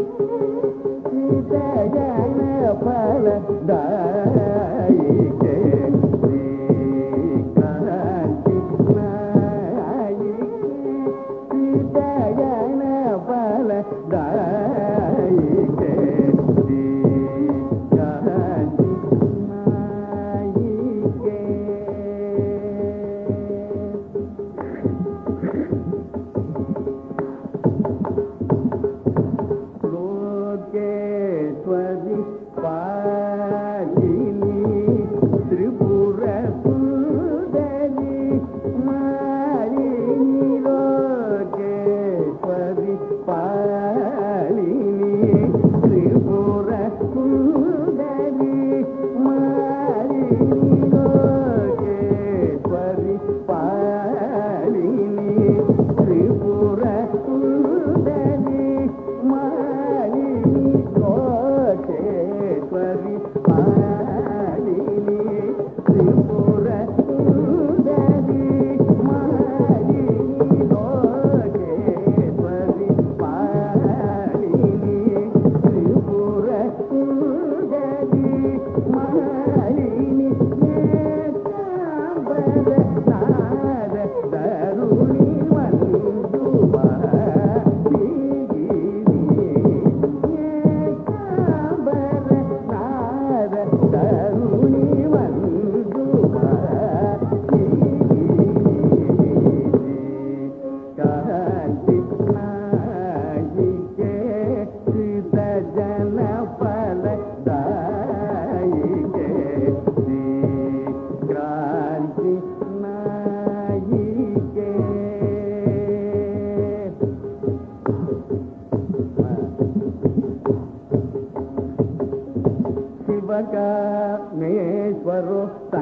ಶಿವಕಾಮೇಶ್ವರೋ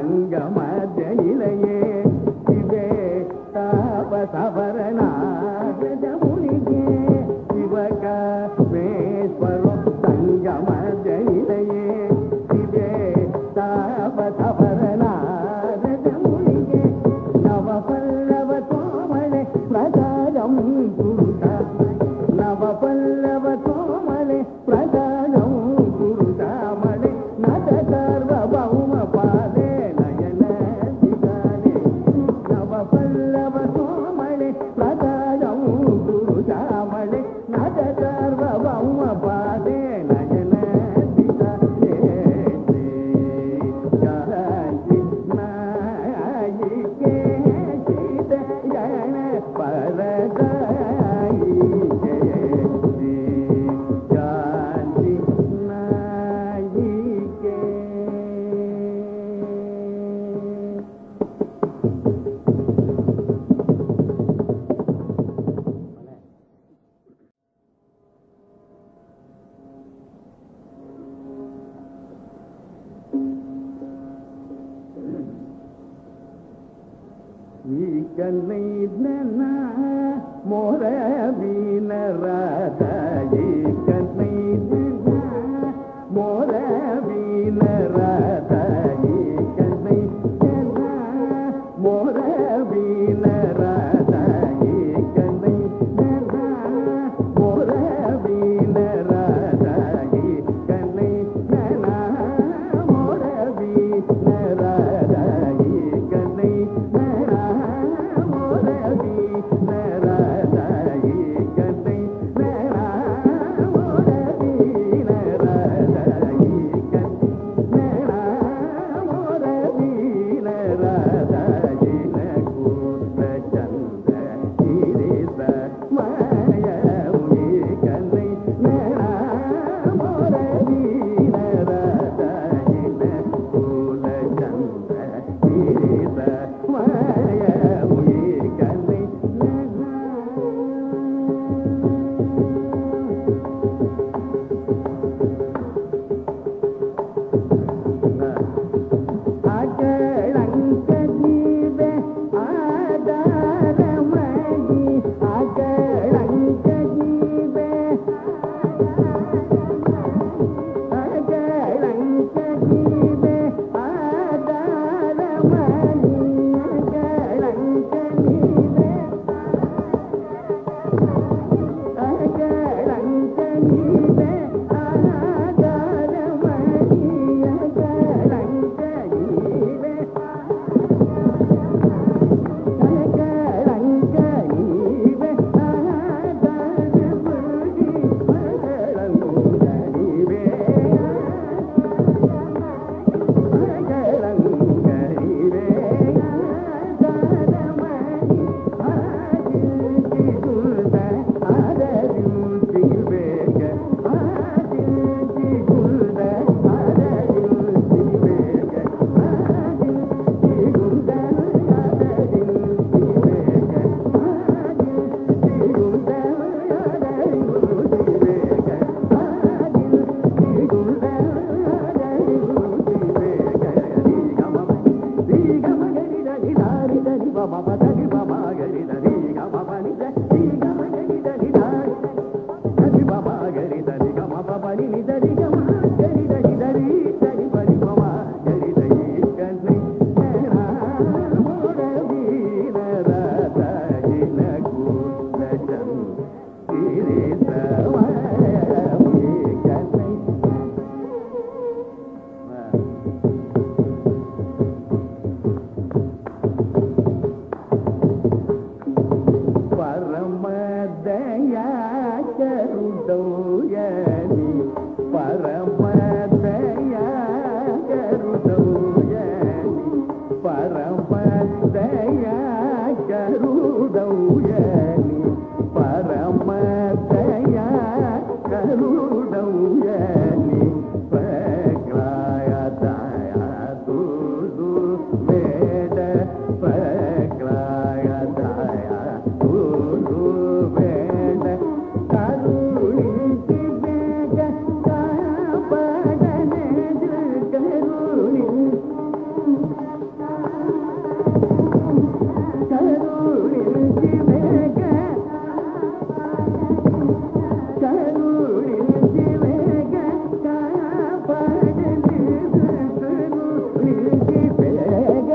ಸಂಗಮದ ನಿಲಯೇ ಶಿವೇ ತಾಪಸವರನಾಗದ ಮುನಿಗೆ ಶಿವಕಾಮೇಶ್ವರೋ ಸಂಗಮದ ನಿಲಯೇ ಶಿವೇ ತಾಪಸವರನಾಗದ ಮುನಿಗೆ ನವಪಲ್ಲವ ತೋಮಳೆ ಪ್ರಸಾದಂ ಗುರುತ ನವಪಲ್ಲವ ತೋಮಳೆ ಪ್ರಸಾದಂ ಗುರುತಾಮಳೆ ನಟ ಸರ್ವಭೌಮ ಪಾದೆ ನಯನ ದಿಗಾನೆ ನವಪಲ್ಲವ ತೋಮಳೆ ಪ್ರಸಾದಂ ಗುರುತಾಮಳೆ ನಟ ಸರ್ವಭೌಮ ಪಾದೆ ನಯನ ದಿಗಾನೆ ಶಾಂತಿ ನಾಯಿಕೆ ಸೀತ ಗಣ ಪರದಾಯಿ ಕನ್ನೈದ್ನ ಮೋರ ವೀನ ರಾಧ ಈ ಕನ್ನೈದ್ನ ಮೋರ ವೀನ ರಾಧ ಈ ಕನ್ನೈದ್ನ ಮೋರ ವೀನ ರಾಧ ಈ ಕನ್ನೈದ್ನ ಮೋರ ವೀನ ರಾಧ ಈ ಕನ್ನೈದ್ನ ಮೋರ ವೀನ ರಾಧ ಈ ಕನ್ನೈದ್ನ ಮೋರ படி நிதரி கமா கரி தரி தரி தரி படி மமா கரி தரி கண்ணை மோர வீணராதாயின கூத்தம் பரமதயா கருதௌயனி பரமதயா கருதௌயனி பரமதயா கருதௌயனி பரமதயா கருதௌயனி பக்ராயதயா துது வேத பக்ராயதயா துது வேத கருணிதி வேத காபடனே கருணி கருணிதி வேத கருணிதி வேத காபடனே கருணிதி வேத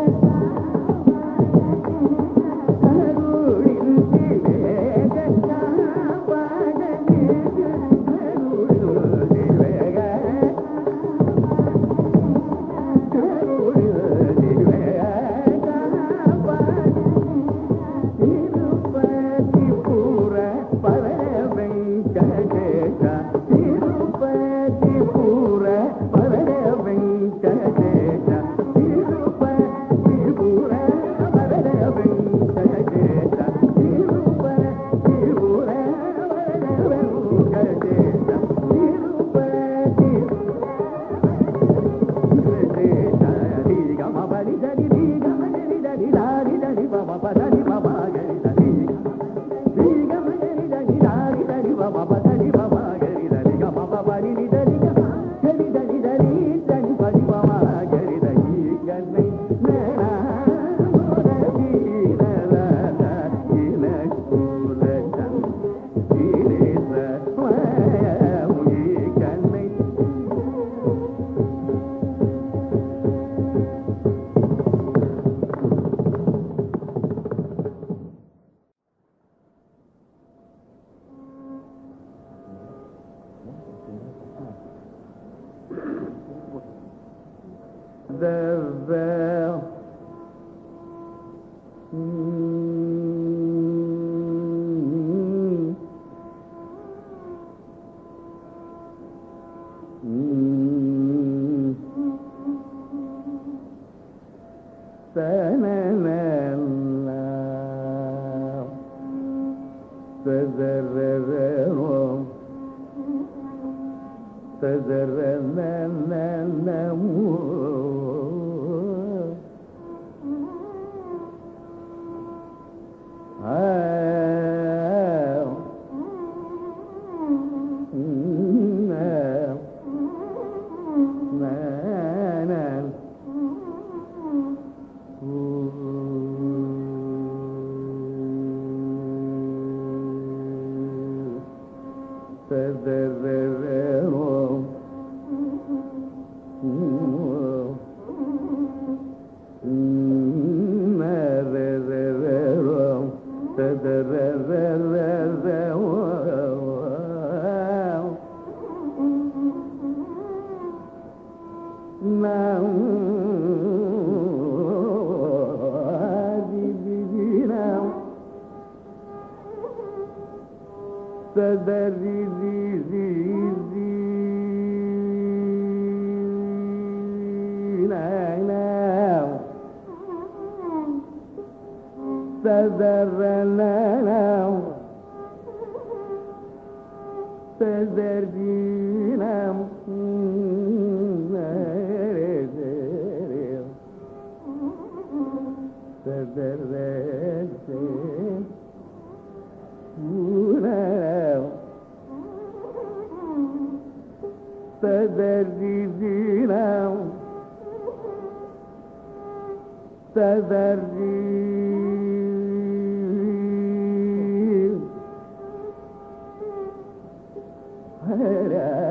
Hare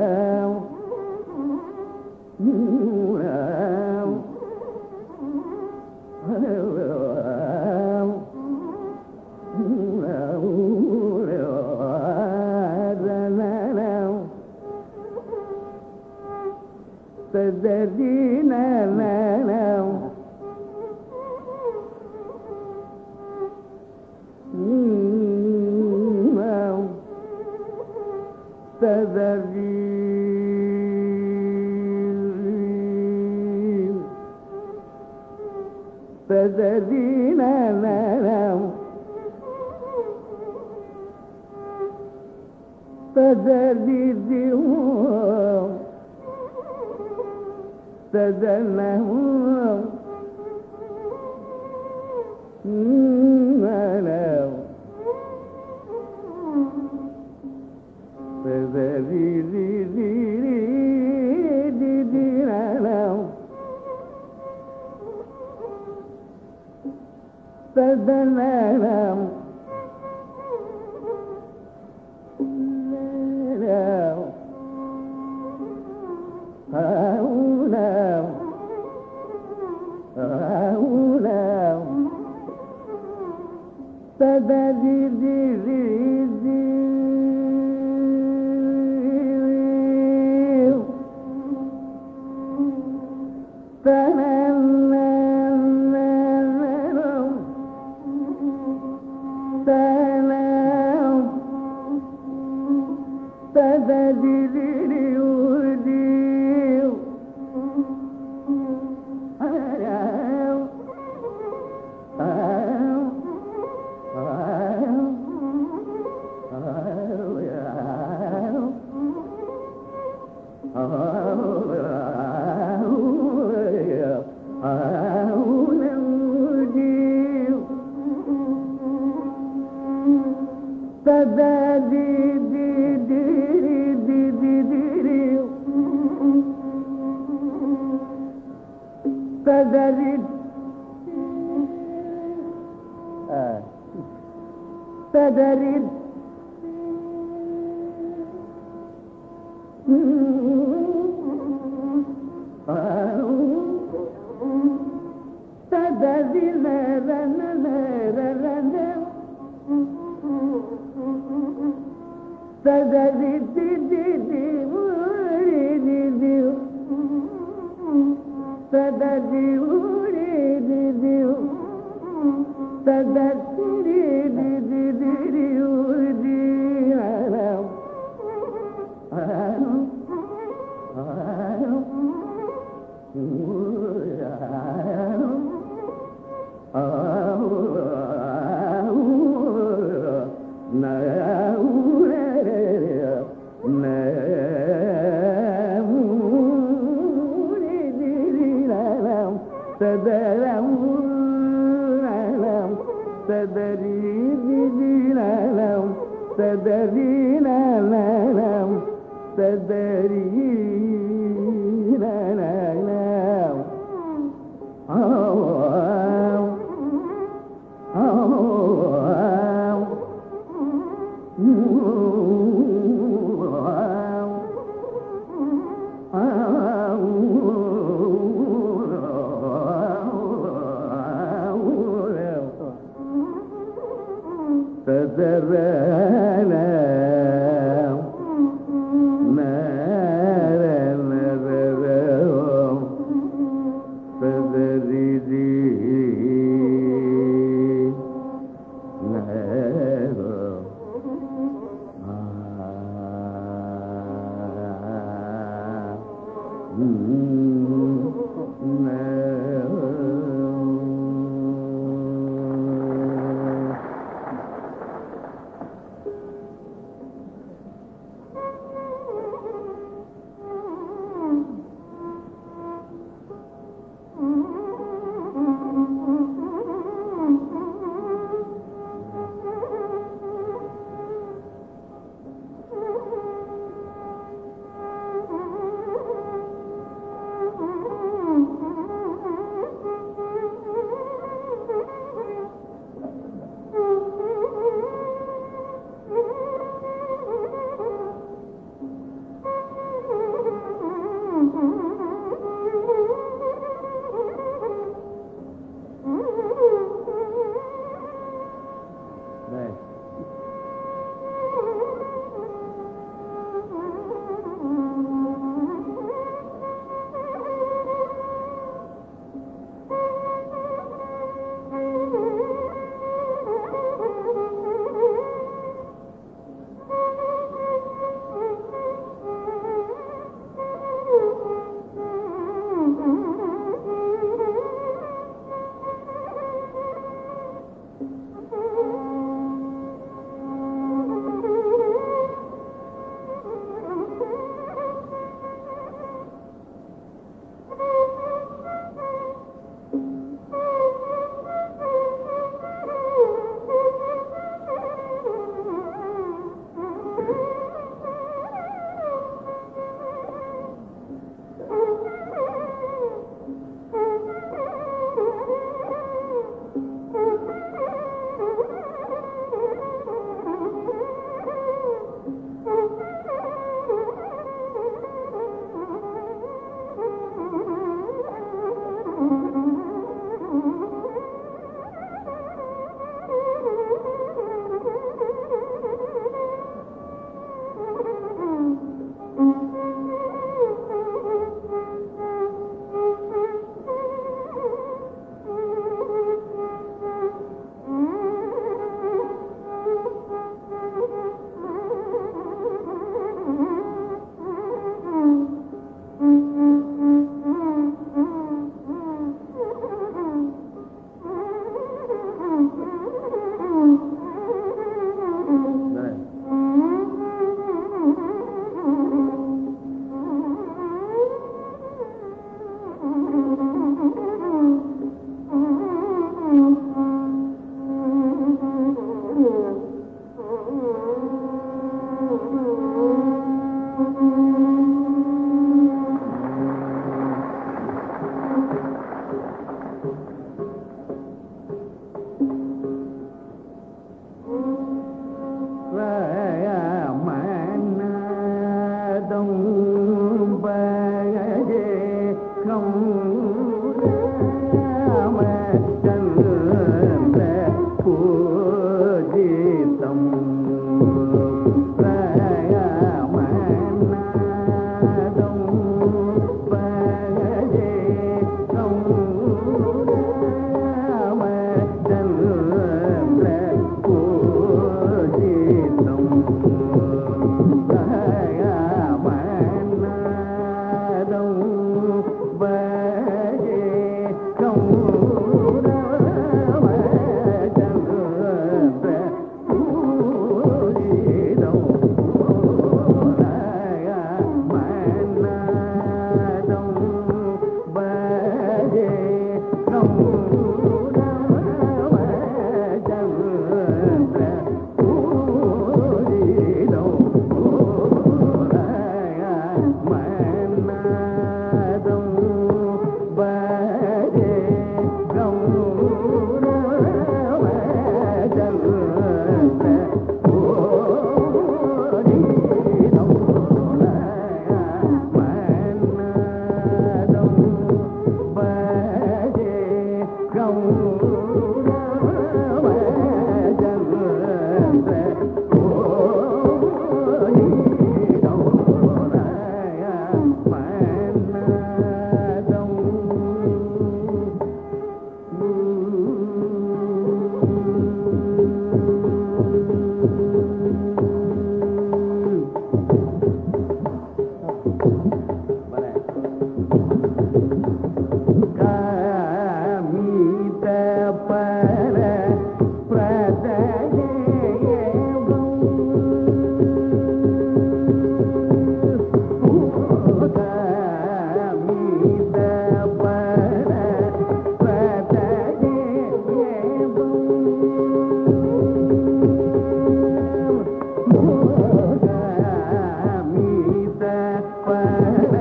Para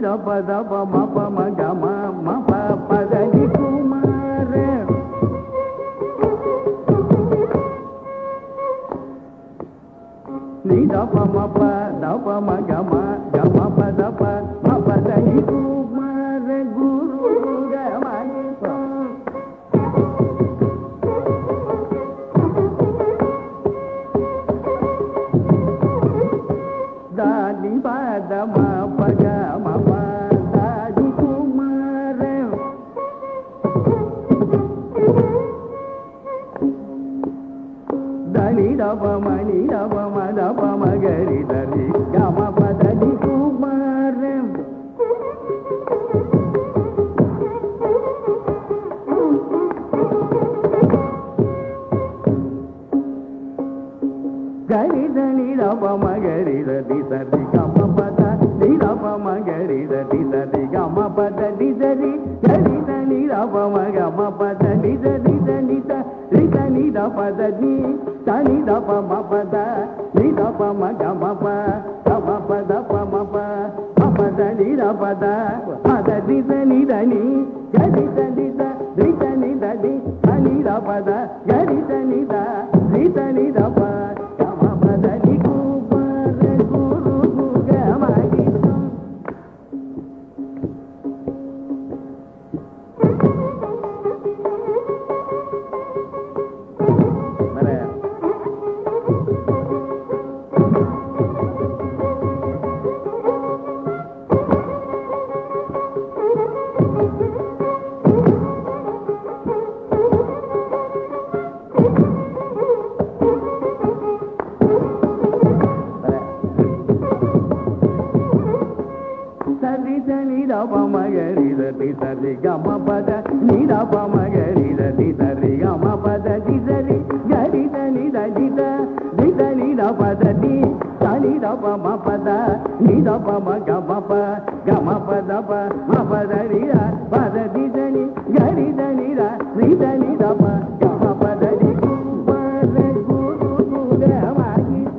த ப த ப ம ப ம க ம ம ப ப த நி குமார நி த ப ம ப த ப ம க ம க ம ப த ப ம ப த நி குமார குரு க ம நி ப த நி ப த ம ப க ம ப த நி குமார த நி த ப ம நி த ப ம த ப ம க ரி த ரி க ம ப த நி குமார கரி த நி த ப ம க ரி த தி த ரி க ம ப த நி த ப ம க ரி த தி த ரி க ம ப த தி த ரி கரி த நி த ப ம க ம ப த நி த ரி த நி த ரி த நி த ப த நி த நி த ப ம ப த நி த ப ம க ம ப க ம ப த ப ம ப ம ப த நி த ப த ப த தி த நி த நி கரி த நி த ரி த நி த ரி த நி த ப த கரி த நி த ரி த நி த ப க ம ப த நி குமார குரு க ம நி த சரி த நி த ப ம க ரி த தி த ரி க ம ப த நி த ப ம க ரி த தி த ரி க ம ப த தி த ரி க ரி த நி த தி த ரி த நி த ப த தி த நி த ப ம ப த நி த ப ம க ம ப க ம ப த ப ம ப த ரி த ப த தி த நி க ரி த நி த ரி த நி த ப க ம ப த ரி குமார குரு க ம நி த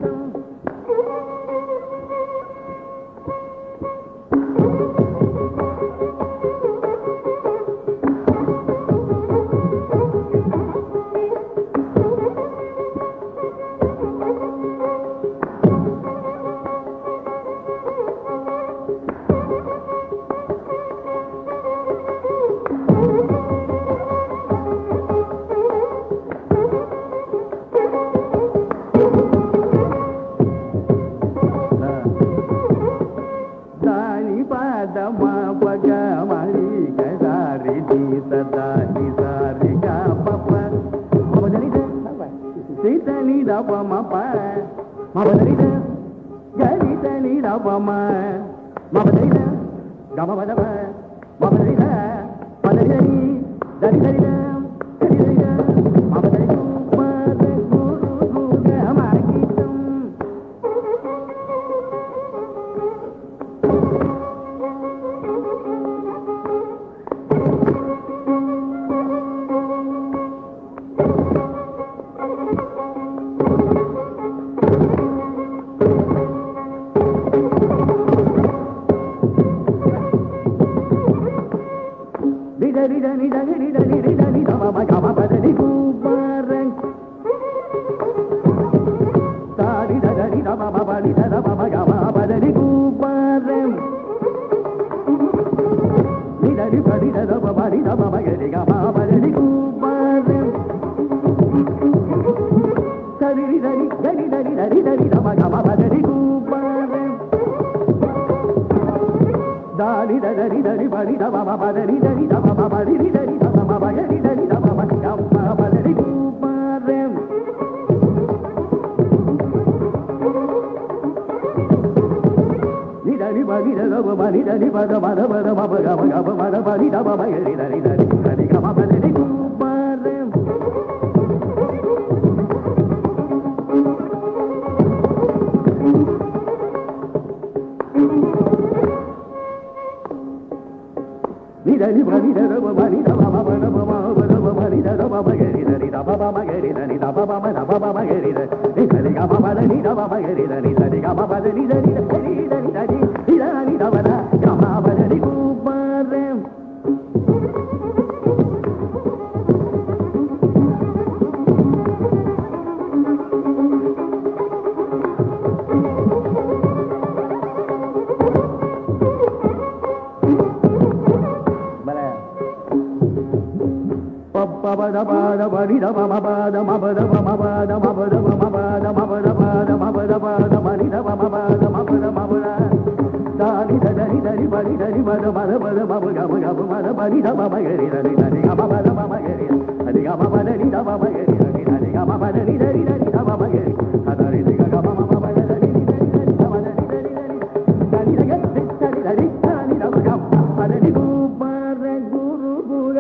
தானி பாத மா பக மரி கதாரி தி சதா தி சாரி க பப்ப மபதனி த சீதனி த ப ம ப மபதனி த கரி தனி த ப ம மபதனி த க ம பத ப மபதனி த பதனி தனி தனி தனி த கரி தனி த மபதனி குமார குரு க ம நி த ri da ni da ri da ni ri da ni da ma ma ga ma pa da ni kumaran da ri da ma ma pa ni da ma ma ga ma pa da ni kumaran ni da ri pa ni da ma pa ni da ma ma ga ri ga ma pa da ni kumaran da ri da ni da ni da ni da ri da ni da ma ga ma pa da ni kumaran da ri da ri da ri pa ni da ma ma pa da ni da ni da ma ma pa ni da ni da ma ma pa ga ri da ni da ma ma ga ma pa da ni kumaran ni da ni pa ni da ma pa ni da ni pa da ma da ma da ma pa ga ma da pa ni da ma ma ga ri da ni da ni ga ma pa da ni kumaran ni da ni pa ni da ma ni da ma ma pa da ma ma pa ni da ma ma ga ri da ni da ma ma ga ri da ni da ma ma ga ri da ni da ni ga ma pa da ni da ma ma ga ri da ni da ni ga ma pa da ni da ni da ni da ni da ni da ni da ma da ga ma pa da மபத பாத பரித மபத மபத மபத மபத மபத மபத பாத மபத பாத மரித மபத மபத மபத தாரி தரி தரி பரி தரி மத மத மத மப கப கப மத பரித மபகரி தரி தரி மபத மபகரி அதி மபத ரி தப மபகரி தரி தரி மபத ரி தரி தரி தப மபகரி அதரி தி கப மபத தரி தரி தரி மபத ரி தரி தரி தரி தரி தரி தரி தப கப அதரி குபர குரு குர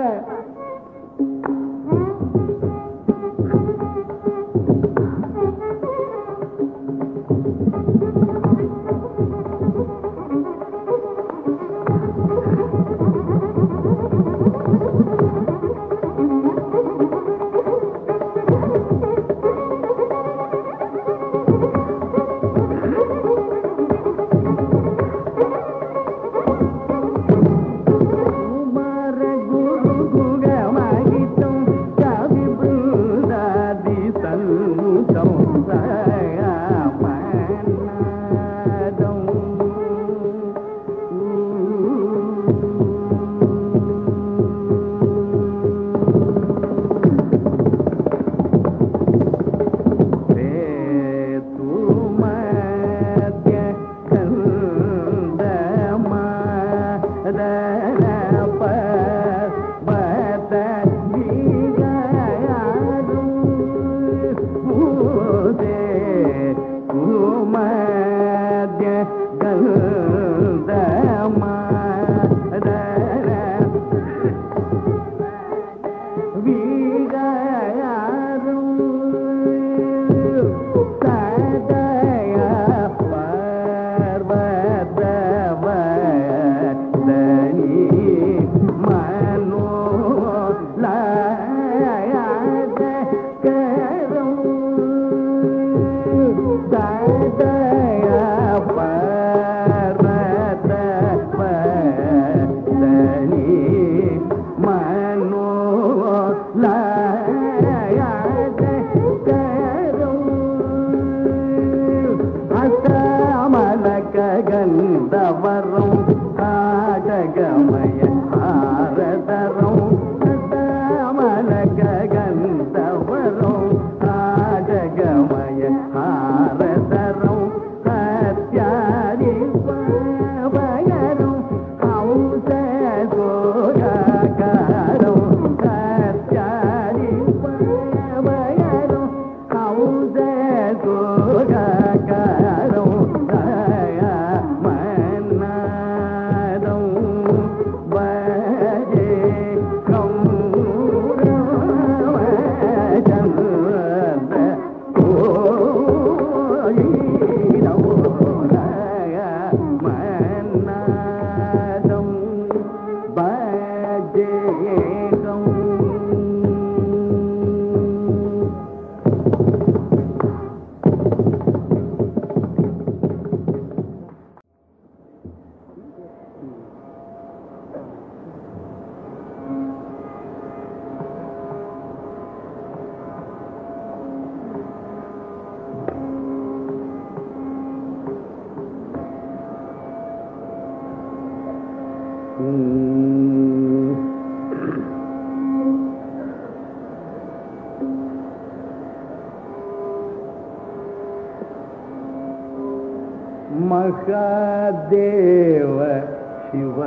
महादेव शिव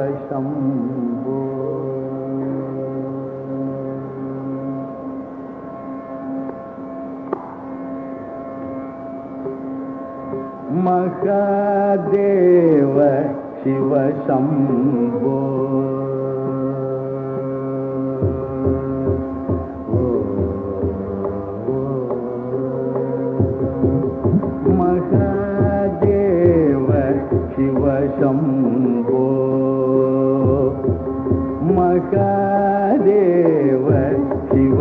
शंभो महादेव शिव शंभो शिव शंभो महादेव शिव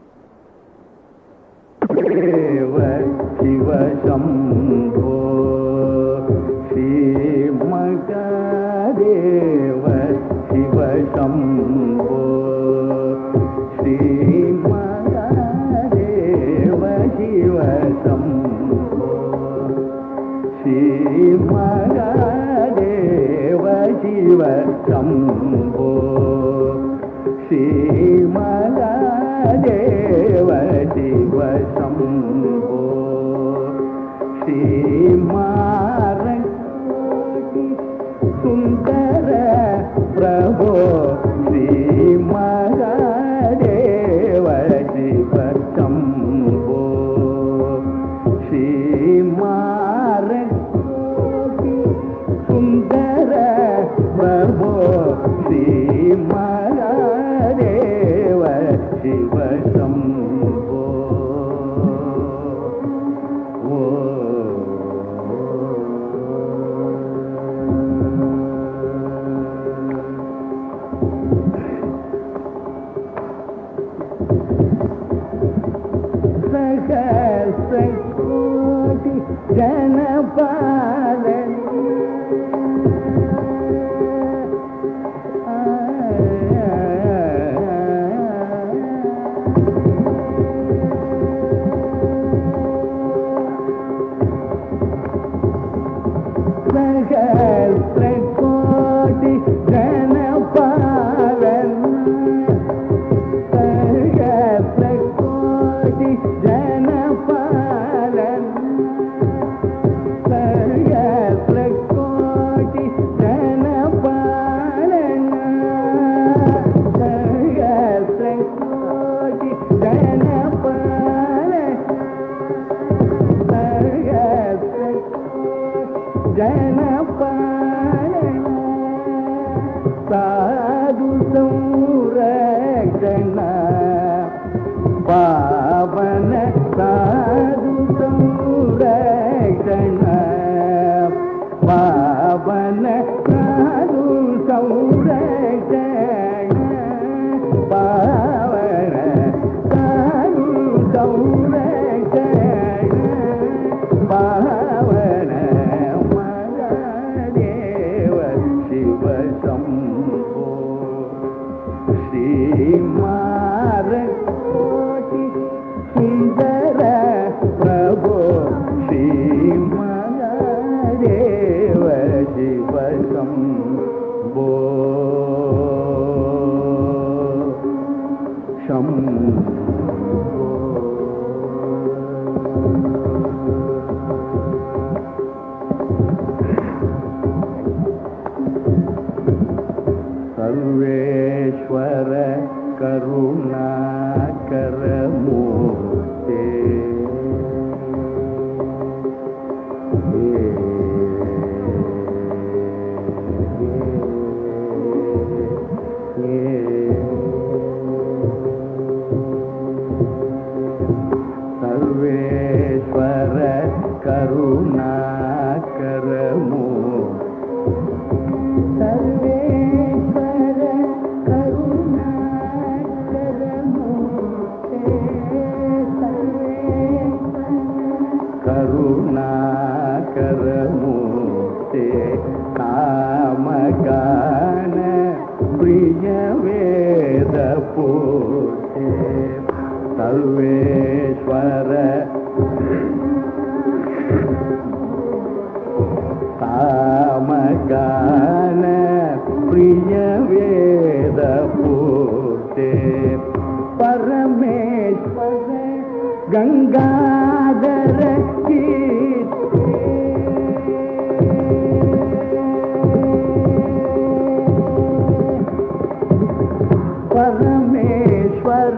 शिव शंभो श्री महादेव शिव शंभो श्री महादेव शिव शंभो श्री महादेव शिव शंभो श्री महादेव शम्भो श्रीमारकोटि सुन्दर प्रभो श्रीमहादेव शिव शम्भो श्रीमारकोटि सुन्दर प्रभो श्रीमहादेव शिव शम्भो सहस्रकोटि जनपालन सहस्रकोटि जनपालन सहस्रकोटि जनपालन सहस्रकोटि जनपालन सहस्रकोटि जनपालन जनपालन साधु संरक्षण पावन साधु संरक्षण पावन साधु संरक्षण पावन साधु संरक्षण पावन महादेव शिव शम्भो श्रीमारकोटि सुन्दर प्रभो श्रीमहादेव शिव शम्भो सर्वेश्वर करुणाकर मूर्ते सर्वेश्वर करुणाकर मूर्ते सर्वेश्वर करुणाकर मूर्ते करुणाकर मूर्ते कामगान प्रिय वेद पूर्ते सर्वेश्वर कामगान प्रिय वेद पूर्ते परमेश्वर गंगाधर कीर्ते परमेश्वर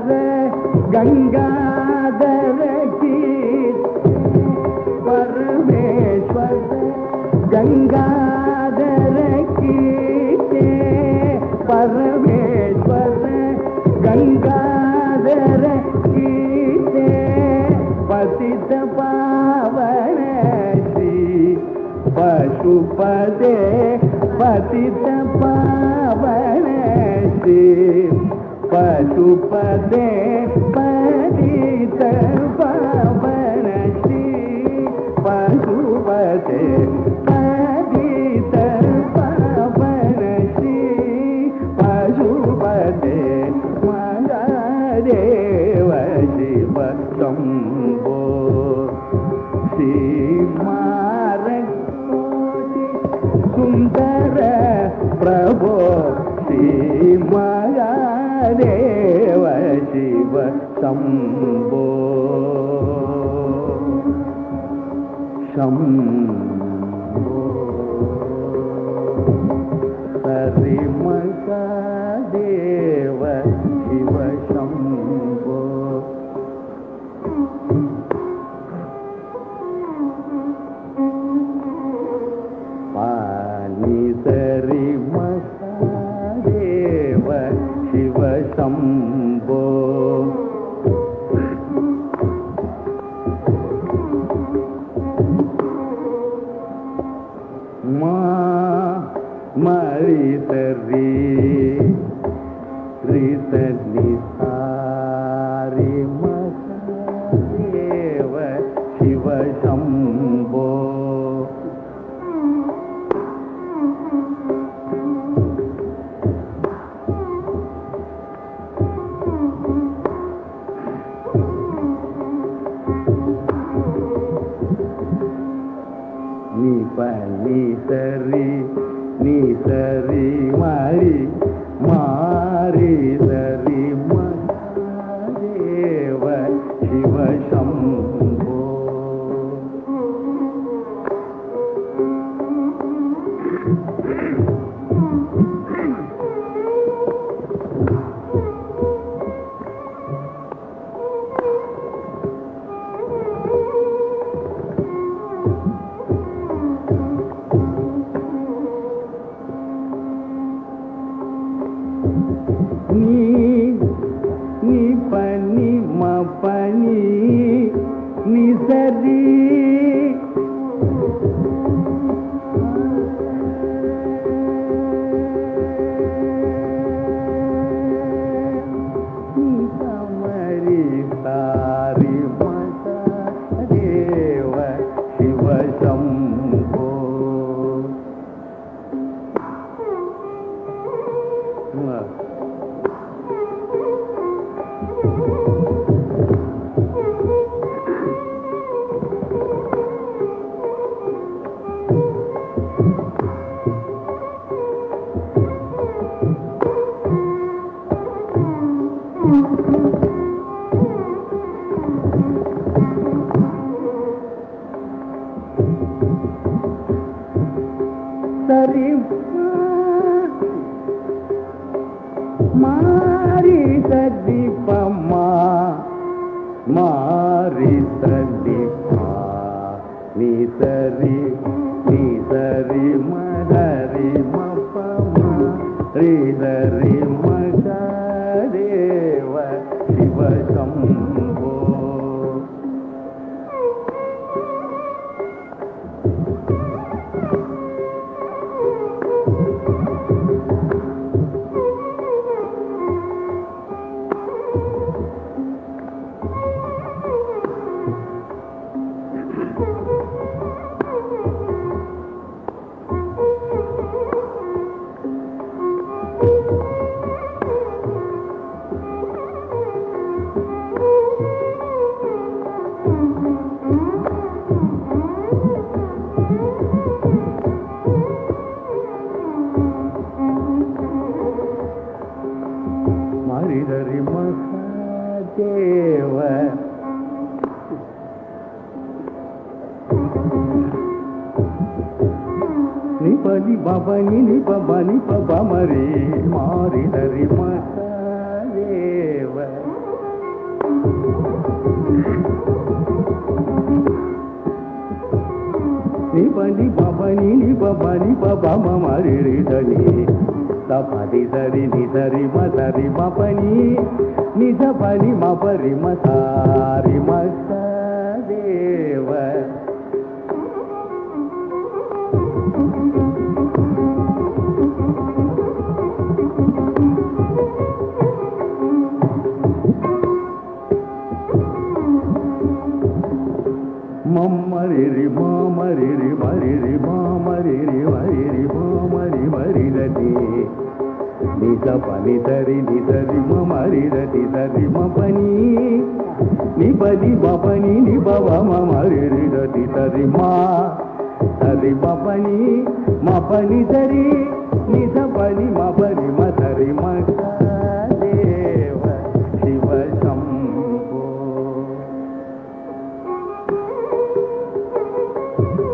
गंगाधर कीर्ते परमेश्वर गंगाधर कीर्ते परमेश्वर गंगाधर कीर्ते पतित पावन श्री पशुपते पतित पावन श्री पशुपते पतित पावन श्री पशुपते पतित पावन श्री पशुपते महादेव शिव शम्भो श्रीमारकोटि सुन्दर प्रभो श्रीमहादेव शिव शम्भो शम्भो सरि महादेव शिव शम्भो पानि सरि महादेव शिव शम्भो मरि सरि रि सनि सारि महादेव शिव शम्भो नि सरि मरि मारि सरि Mahadev Shiv Shambho ni pani ma pani ni sari ni samari sari mata deva shiva shambho सरि मारि सरि पमा मारि सरि पा नि सरि मरि मपमा रि सरि महादेव शिव शम्भो मरि सरि महादेव नि पनि बाबा नि बाबा नि बाबा मरि मारि सरि महादेव नि पनि बाबा नि बाबा मरि रि धनि सपनि सरि नि सरि म सरि म पनि नि सपनि म परि म सारि म देव मरि रि मरि रि मरि रि मरि रि मरि रि मरि मरि रति नि सपनि सरि मरि रति सरि म पनि नि पनि म पनि नि बाबा मरि रि रति सरि म पनि म पनि सरि नि सपनि म पनि म सरि म देव शिव शम्भो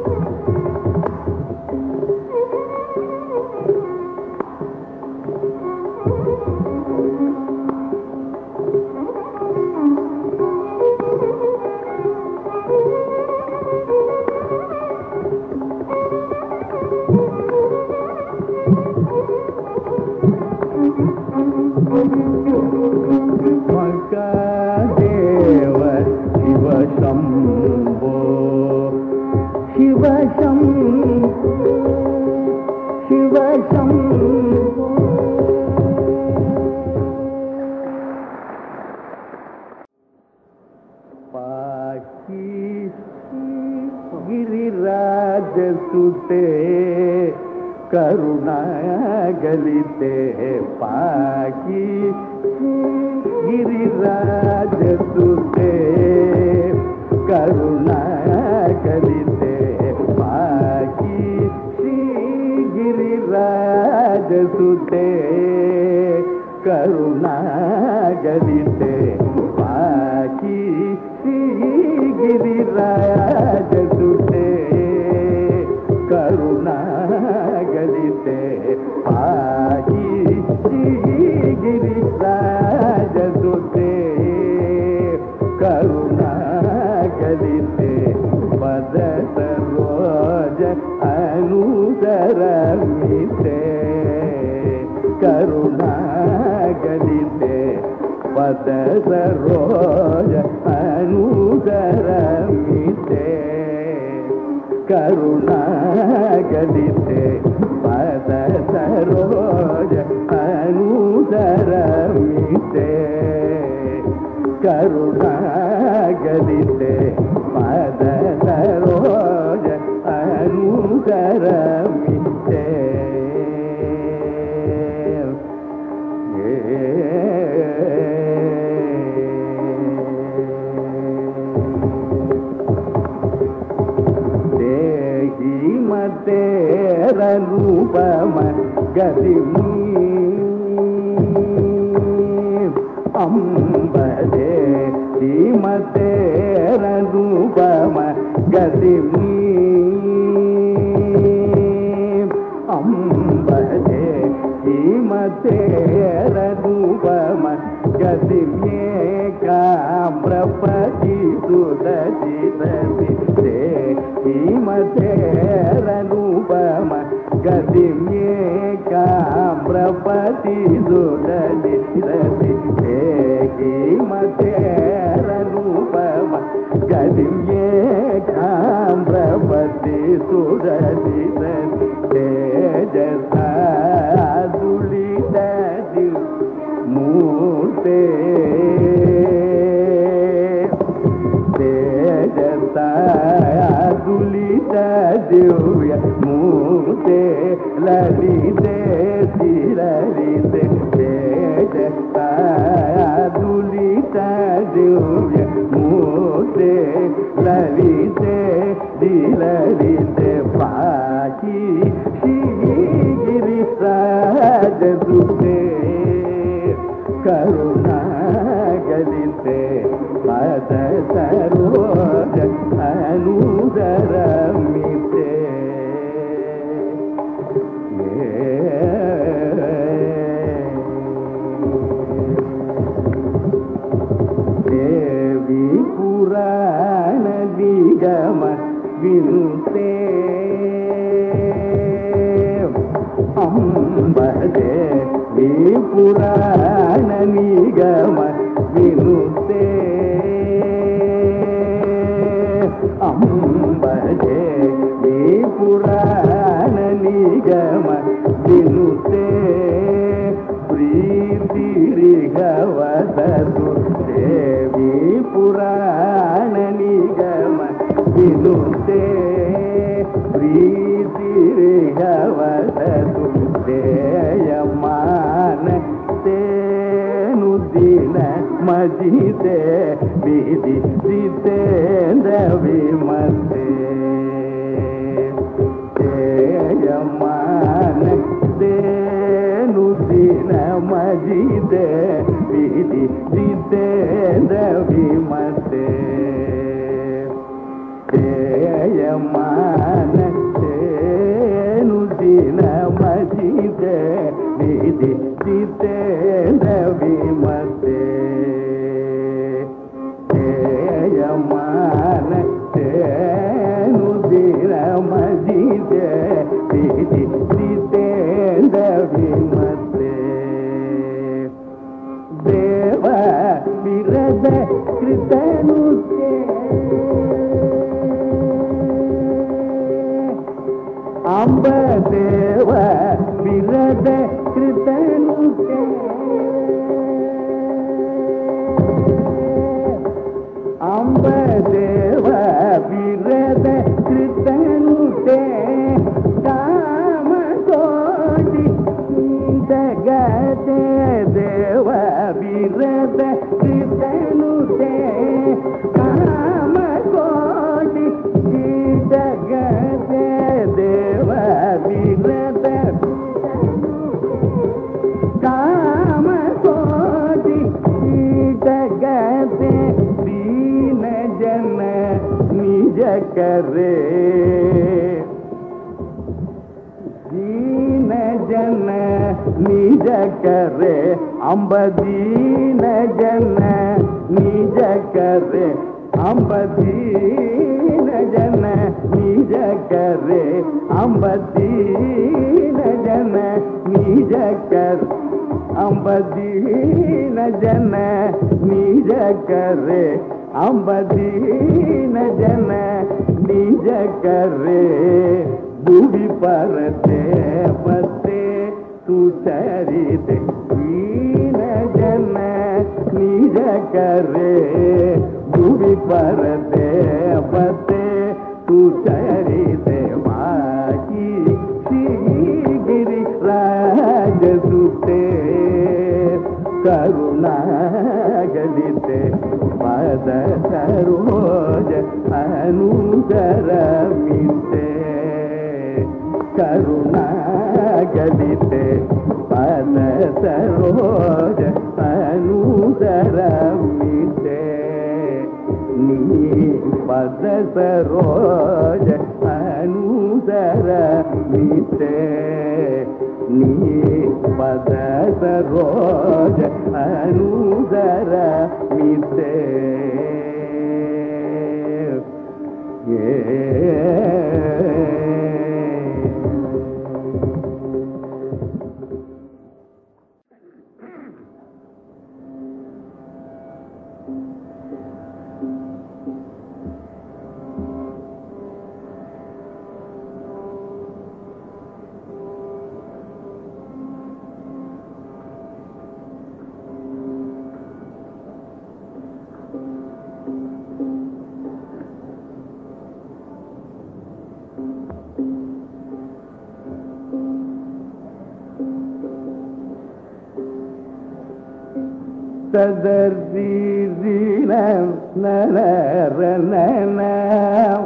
சிவசம் சிவசம் பாக்கி गिरिराजसुते करुणागलिते पाकी गिरिराजसुते करुणागलिते पाकी गिरिराजसुते करुणागलिते पाकी गिरिराजसुते करुणागलिते पाहि गिरिराजसुते करुणागलिते पद सरोज अनुसरमिते करुणागलिते पद सरोज अनुसरमिते करुणागलिते पद सरोज अनुसरमिते करुणागलिते पद सरोज अनुसरमिते तेरा रूपम गदिमी अम्बदे तेरा रूपम गदिमी अम्बदे तेरा रूपम गदिमे काम्रपति सुदजिते तेरनूपम गदिम्ये काम्रपति सुदजिते तेरनूपम गदिम्ये काम्रपति सुदजिते तेजसा दुलित मूर्ते तेजसा दुलित दिव्य मूर्ते ललिते ललिते तेजसा दुलित दिव्य मूर्ते ललिते ललिते पाकी गिरिराजसुते करुणागलिते पद सरोज अनुसरमिते देवी पुराण निगम विनुते अम्बदे पुराण निगम विनुते अम्बदे पुराण निगम विनुते प्रीतिरिगवदतु देवी पुराण निगम विनुते प्रीतिरिगवदतु देयमान तेनुदिन मजिते विधि जितेन्द्र विमते देयमान तेनुदिन मजिते विधि जितेन्द्र विमते देयमान तेनुदिन मजिते विधि जितेन्द्र विमते तेयमान तेनुदिन मजिते विधि जितेन्द्र विमते देव विरद कृतनुते करे दीन जन निज करे अंब दीन जन निज करे अंब दीन जन निज करे अंब दीन जन निज कर अंब दीन जन निज करे अंब दीन जन निज करे बूढ़ी पर बते तू चरित दीन जन निज करे बूढ़ी पर बते तू चरित माकी गिरी राज सुते करुणा गलिते पद सरोज अनुदर मिते करुणा गलिते पद सरोज अनुदर मिते नी पद सरोज अनुदर मिते नी पद सरोज अनुदर मिते तदर्दीनं नरननं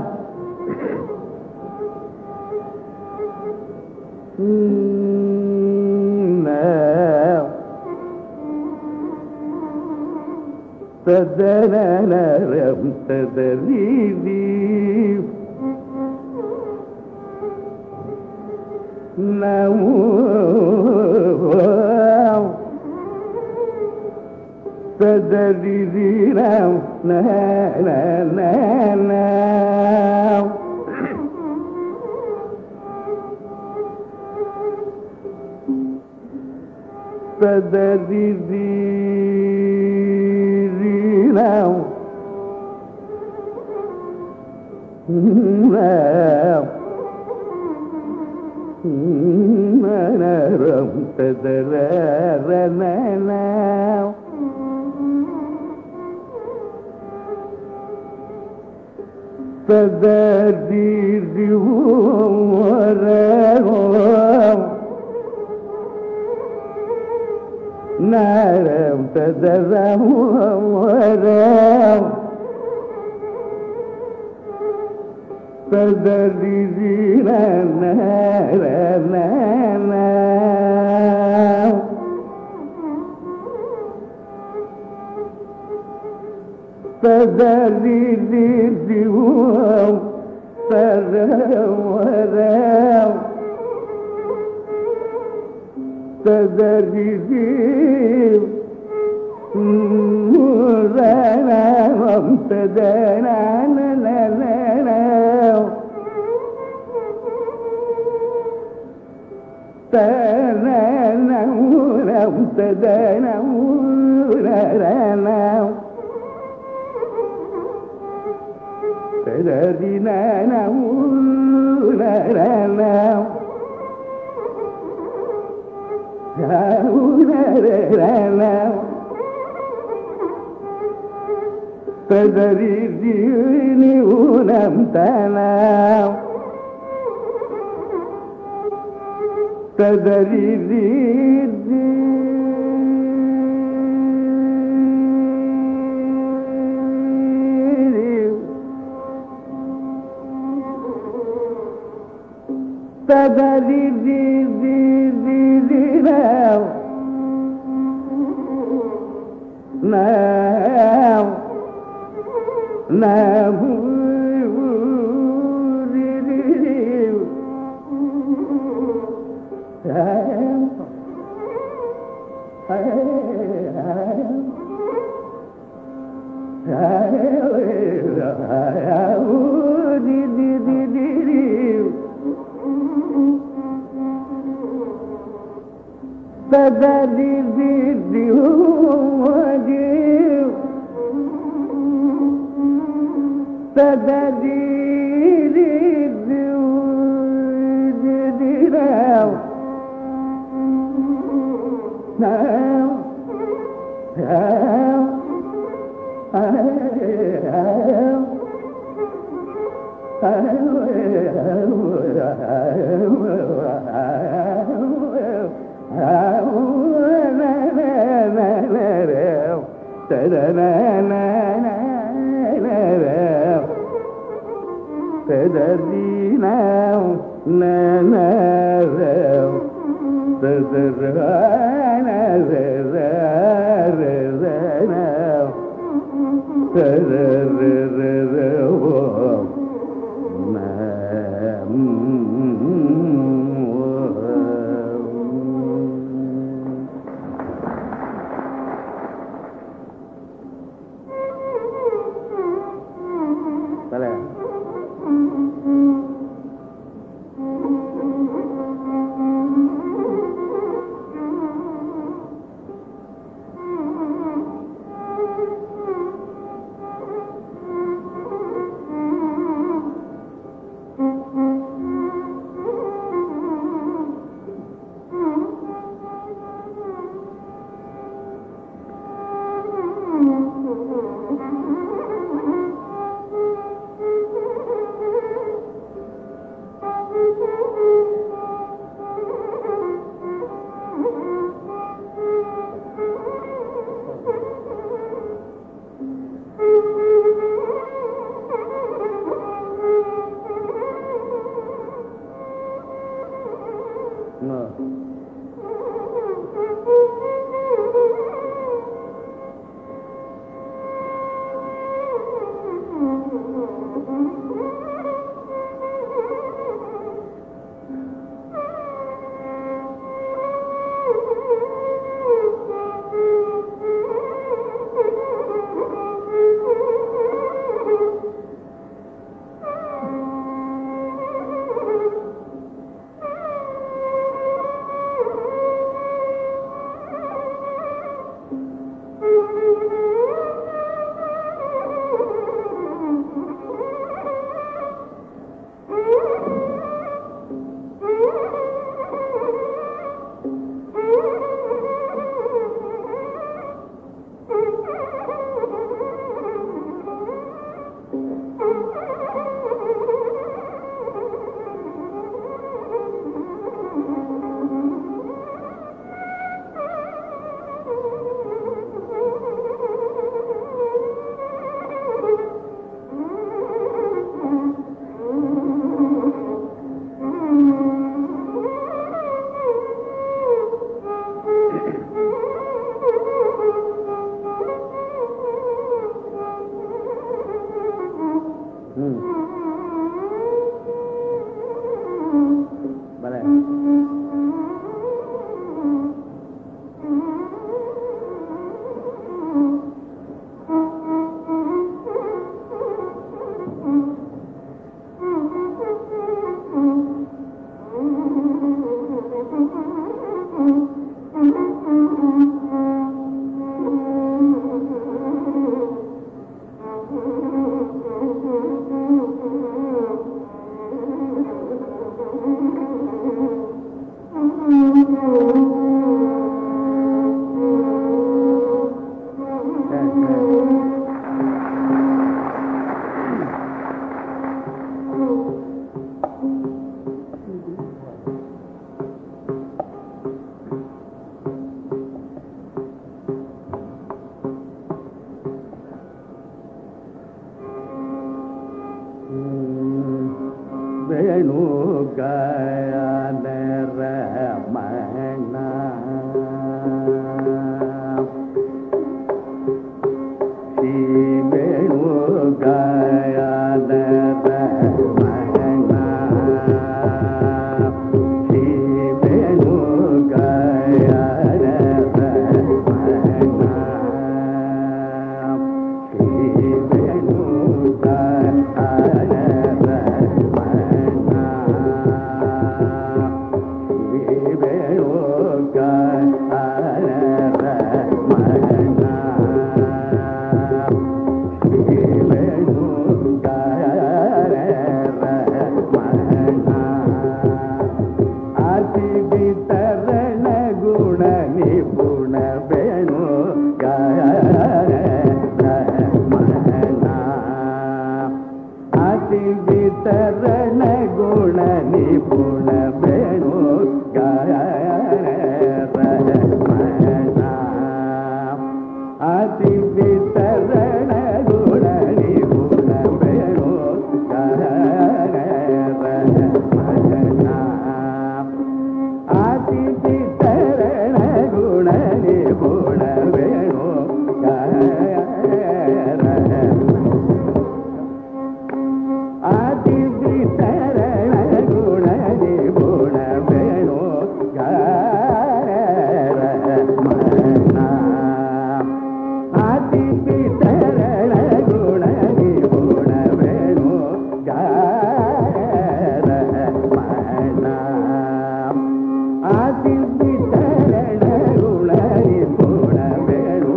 तदनरं तदरीदी नमो तदरीदीनं नननं तदरीदीनं ननरं तदरननं तदरीदिवरं नरं तदरवरं तदरीदिननननं तदरीदिवं तदरवरं तदरीदिव मुरनं तदननननं तदननं तदनमुरनं तदरिनमुरनं तदरीदिनिवनं तनं तदरीदी तदरीदिदिदिदिनं now ததரி ததரி Yoga ಆದಿ ವಿತರಣ ಗುಣ ನಿಪುಣ ಬೇಣು ಆದಿ ವಿತರಣ ಗುಣ ನಿಪುಣ ಬೇಣು ಆದಿ ವಿತರಣ ಗುಣ ನಿಪುಣ ಬೇಣು ಆದಿ ವಿತರಣ ಗುಣ ನಿಪುಣ ಬೇಣು ಆದಿ ವಿತರಣ ಗುಣ ನಿಪುಣ ಬೇಣು ಆದಿ ವಿತರಣ ಗುಣ ನಿಪುಣ ಬೇಣು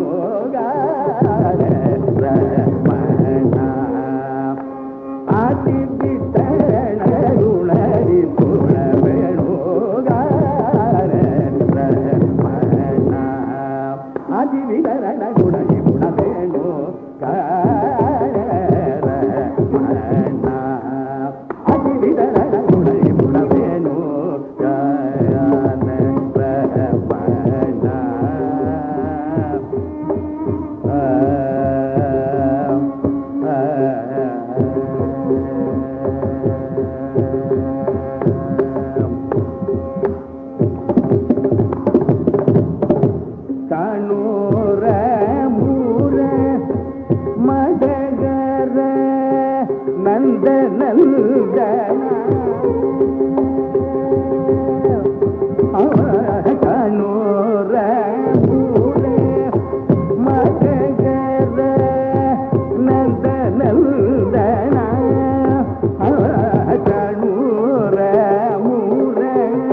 ಆದಿ ವಿತರಣ ಗುಣ ನಿಪುಣ ಬೇಣು ಆದಿ ವಿತರಣ ಗುಣ ನಿಪುಣ ಬೇಣು ಆದಿ ವಿತರಣ ಗುಣ ನಿಪುಣ ಬೇಣು ಕಾಣೂರ ಮೂರ ಮಡಗರ ನಂದ ನಂದನ ಕಾಣೂರ ಮೂರ ಮಡಗರ ನಂದ ನಂದನ ಕಾಣೂರ ಮೂರ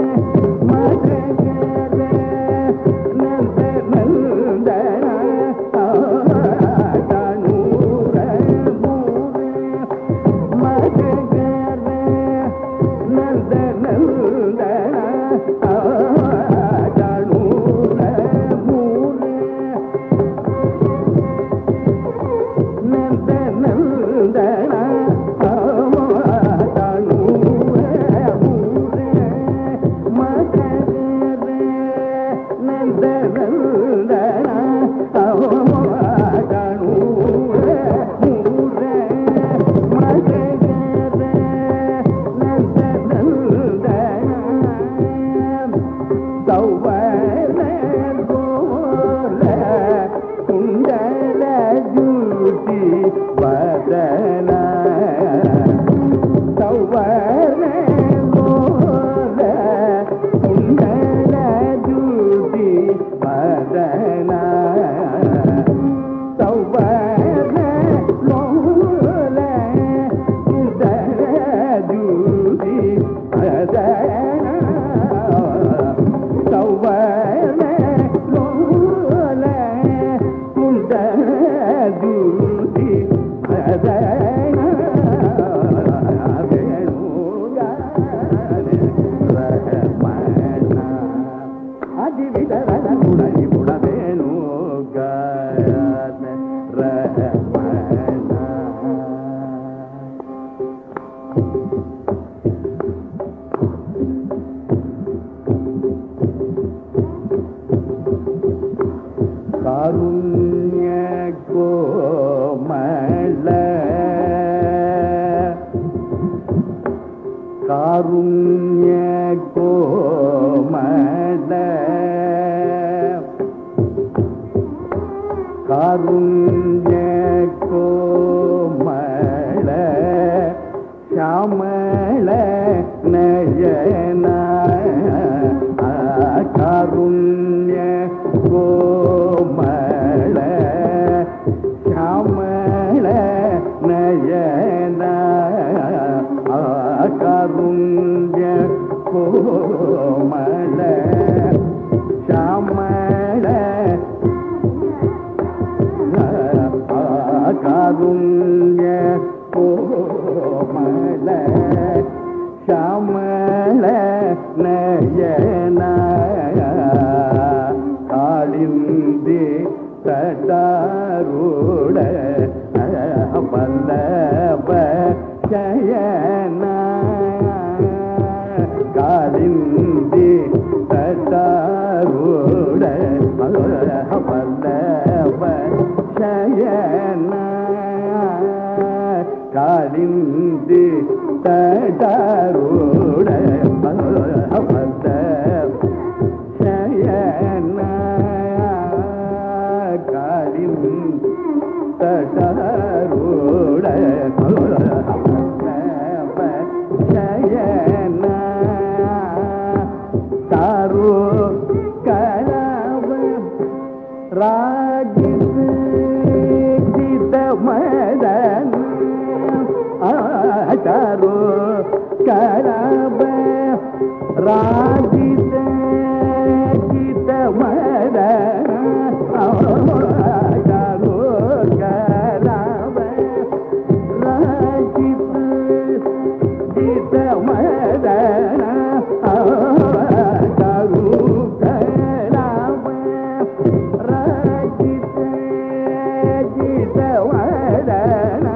ಮಡಗರ ನಂದ ನಂದನ ಕಾಣೂರ ಮೂರ ಮಡಗರ ನಂದ ನಂದನ ಕಾಣೂರ ಮೂರ ನಂದ ನಂದನ ಕಾಣೂರ ಮೂರ ಮಡಗರ ನಂದ ನಂದನ ಕಾಣೂರ ಮೂರ ಮಡಗರ ನಂದ ನಂದನ ಸೌವರ್ಣ ಗೋಲ ಕುಂಡಲ ಜೂತಿ ಬದನ ಸೌವರ್ಣ ಗೋಲ ಕುಂಡಲ ಜೂತಿ ಬದನ ಸೌವರ್ಣ ಲೋಲ ಕುಂಡಲ ಜೂತಿ ಬದನ ಸೌವರ್ಣ ಲೋಲ ಕುಂಡಲ ಜೂತಿ ಬದನ ಆದಿ ವಿತರಣ ಗುಣ ನಿಪುಣ ಬೇಣು ಕಾರುಣ್ಯ ಕೋಮಲ ಕಾರುಣ್ಯ ಕೋಮಲ ಕಾರುಣ್ಯ ಕೋಮಲ ಶ್ಯಾಮಳ ನಯನ ಕಾರುಣ್ಯ ಕೋಮಳ ಶ್ಯಾಮಳ ನಯನ ಕಾರುಣ್ಯ ಕೋಮಳ ಶ್ಯಾಮಳ ಕಾರುಣ್ಯ ಕೋಮಲ ಶ್ಯಾಮಳ ನಯನ ಕಾಳಿಂದಿ ತಟಾರೂಢ ಪಲ್ಲವ ಶಯನ ಕಾಲಿಂದಿ ತಟಾರೂಢ ಪಲ್ಲವ ಶಯನ ಕಾಲಿಂದಿ ತಟಾರೂಢ ಪಲ್ಲವ ಶಯನ ಕಾಲಿಂದಿ ತಟಾರೂಢ ಶಯನ ತಾರು ಕಲವ ರಾಜಿತ ಮದನ ತಾರು ಕಲವ ರಾಜಿತ ಚಿತ ಮದನ ತಾರು ಕಲವ ರಾಜಿತ ಚಿತ ಮದನ ತಾರು ಕಲವ ರಾಜಿತ ಚಿತ ಮದನ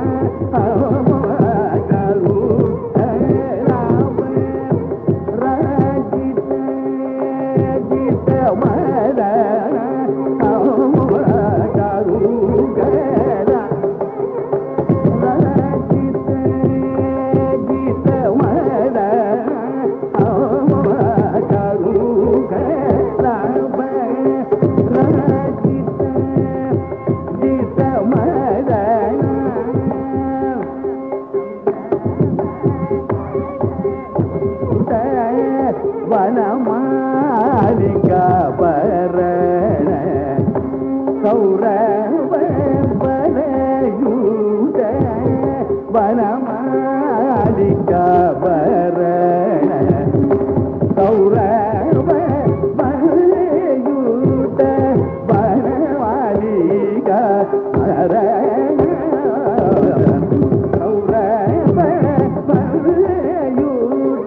ತಾರು ಕಲವ ರಾಜಿತ ಚಿತ ಮದನ ತಾರು ಕಲವ ವನಮಾಲಿಕಾ ಪರಣ ಸೌರವ ಬರೆಯೂಟ ವನಮಾಲಿಕಾ ಪರಣ ಸೌರವ ಬರೆಯೂಟ ವನಮಾಲಿಕಾ ಪರಣ ಸೌರವ ಬರೆಯೂಟ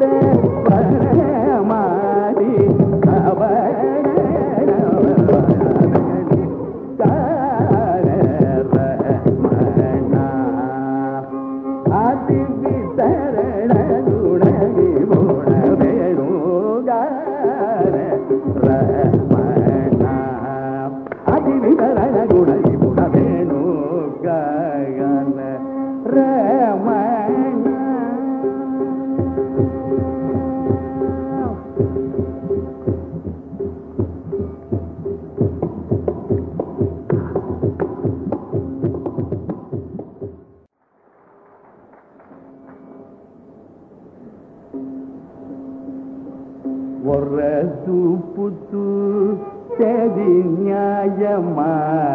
புத்து செடி நியாயமா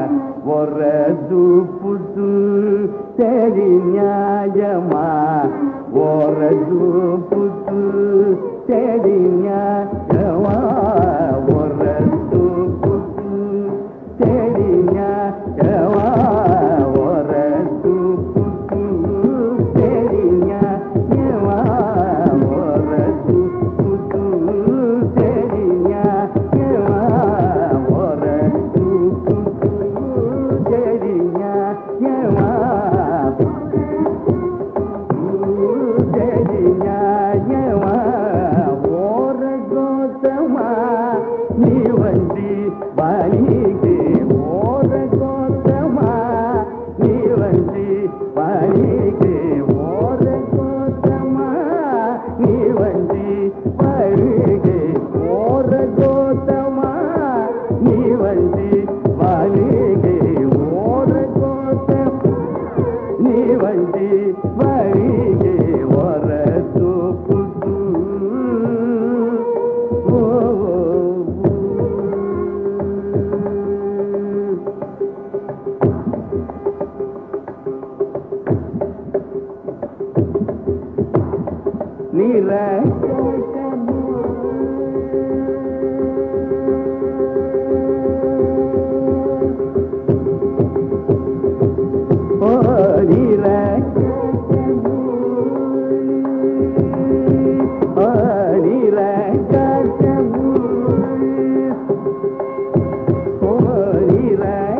ஒரது புத்து செடி நியாயமா ஒரது புத்து செடி நியாயமா ஒரது புத்து செடி நியாயமா ஒரது புத்து செடி நியாயமா ஒரது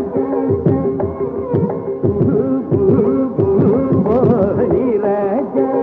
Raja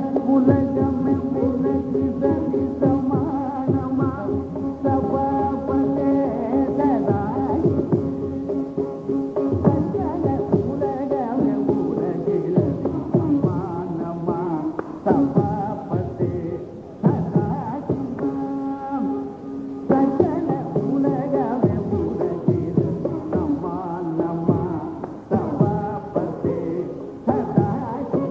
உலகமே உனக்கு சரி சமானமா சபாபதே சதாயி சகல உலகமே உனக்கு சரி சமானமா சபாபதே சதாயி சகல உலகமே உனக்கு சரி சமானமா சபாபதே சதாயி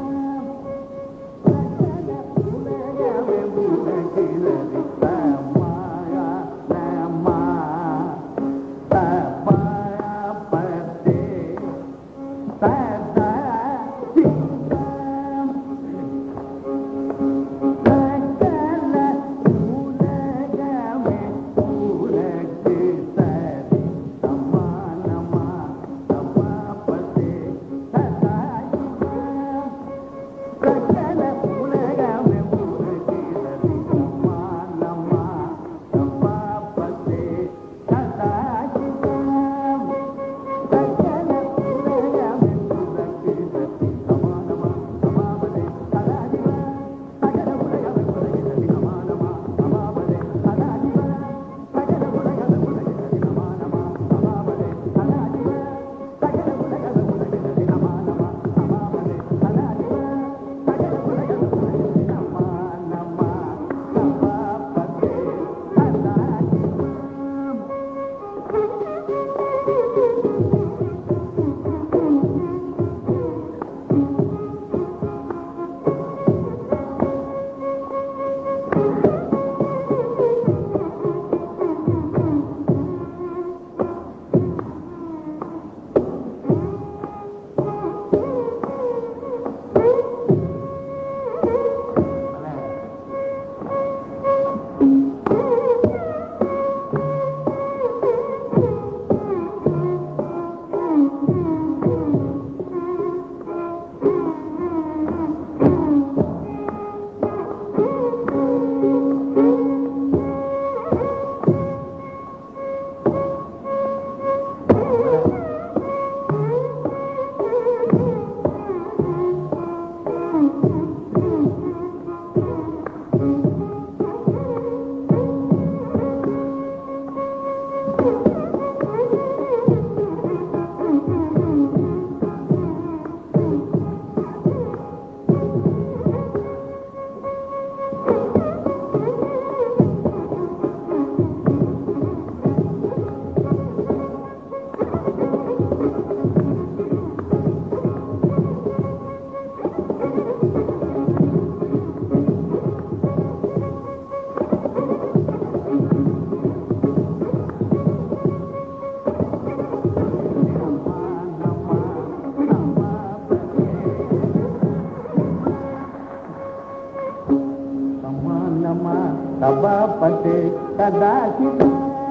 சபாபதே சதாசிதா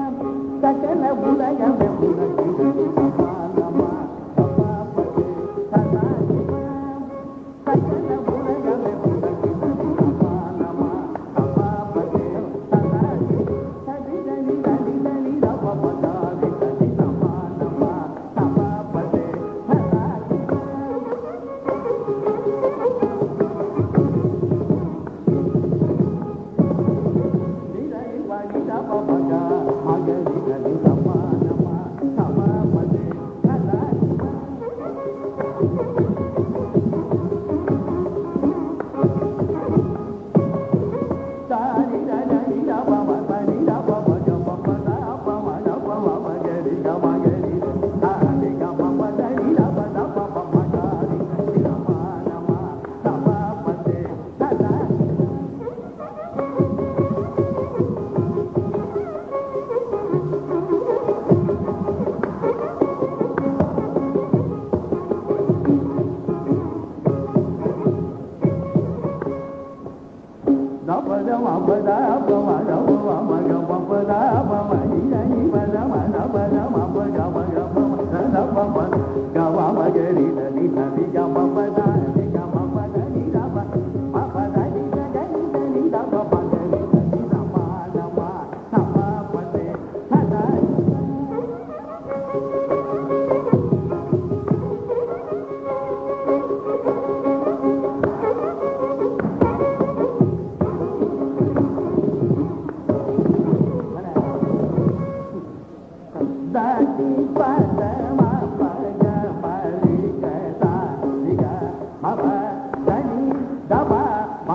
சகல உலகமே உனக்கு சமானமா சபாபதே சதாசிதா சகல உலகமே உனக்கு சமானமா சபாபதே சதாசிதா சதிதனி தனிதனி ரபபதாதி சதி சமானமா சபாபதே சதாசிதா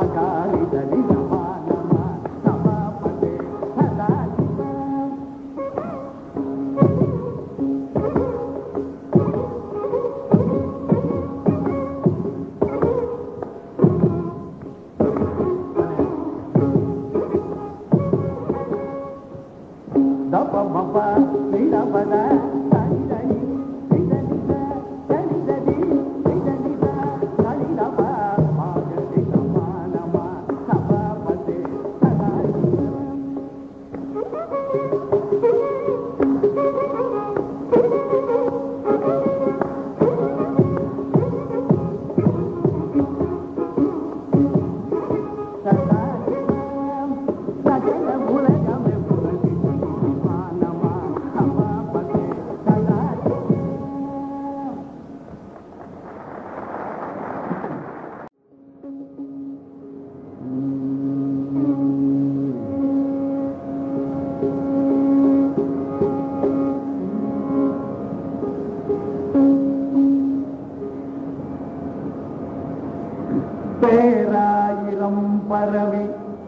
பேராயிரம் பரவி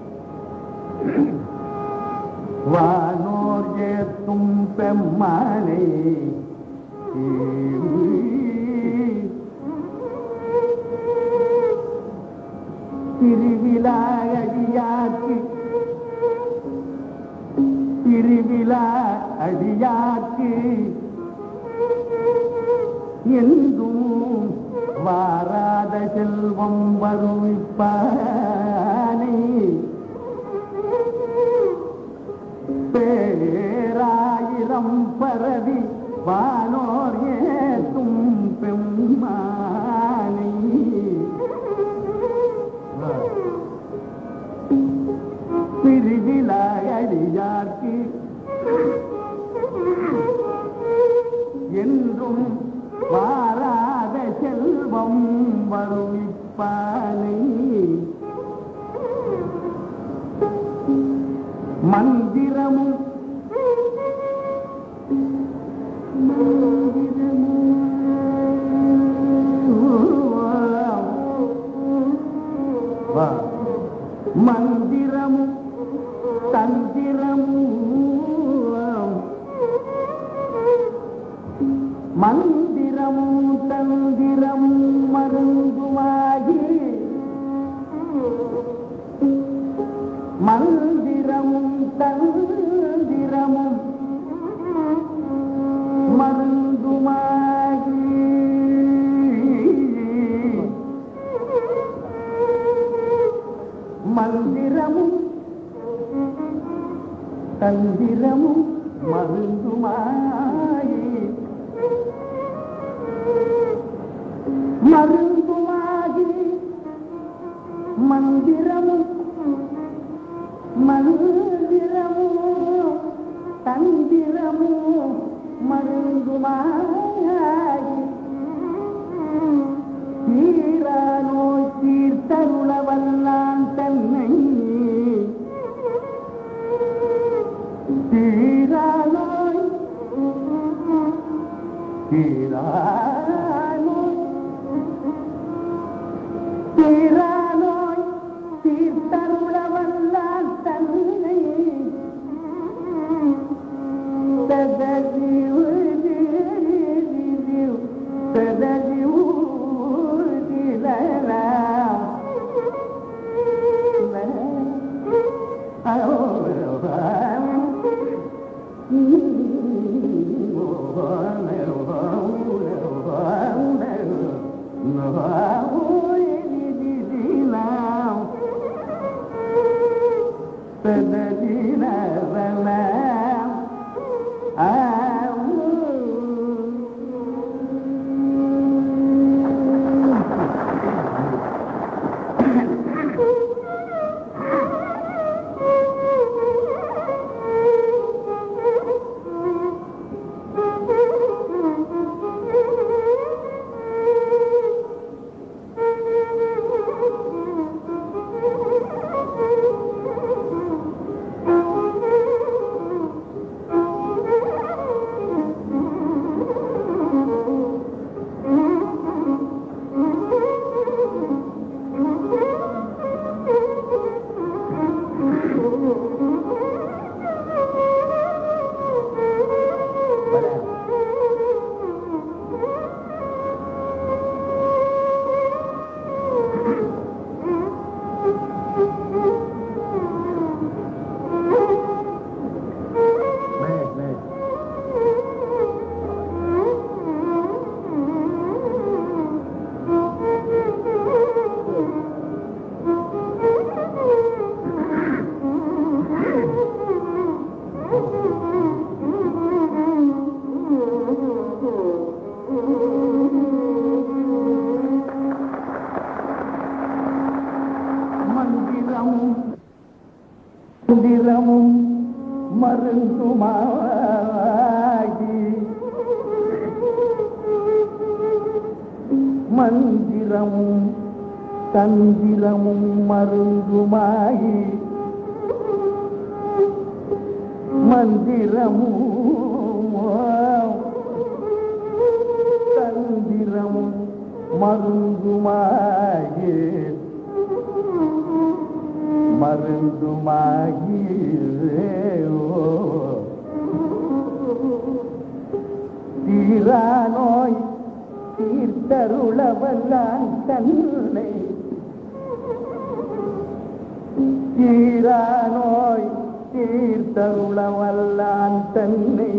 வானோர் ஏத்தும் பெம்மானை திருவிழா அடியாக்கு திருவிழா அடியாக்கு என்றும் வாராத செல்வம் வருவிப்பானை பேராயிரம் பரவி வானோர் ஏத்தும் பெம்மானை திருவிழா அடியாக்கு என்றும் வாராத செல்வம் வருவிப்பானை மந்திரமும் மந்திரமும் தந்திரமும் மந்திரமும் தந்திரமும் மருந்துமாகி மந்திரமும் தந்திரமும் மருந்துமாகி மந்திரமும் தந்திரமும் மருந்துமாகி மருந்துமாகி மந்திரமும் மந்திரமும் தந்திரமும் மருந்துமாகி தீரா நோய் தீர்த்தருள வல்லான் தன்னை தீரா நோய் தீரா தீரானோய் தீர்த்தருள வல்லான் தன்னை ததஜிவு ததஜிவு திலலா மந்திரமும் சுந்திரமும் மருந்துமாகி மந்திரமும் தந்திரமும் மருந்துமாகி மந்திரமும் தந்திரமும் மருந்துமாகி மருந்துமாகி தீரா நோய் தீர்த்தருளவல்லான் தன்னை தீரா நோய் தீர்த்தருளவல்லான் தன்னை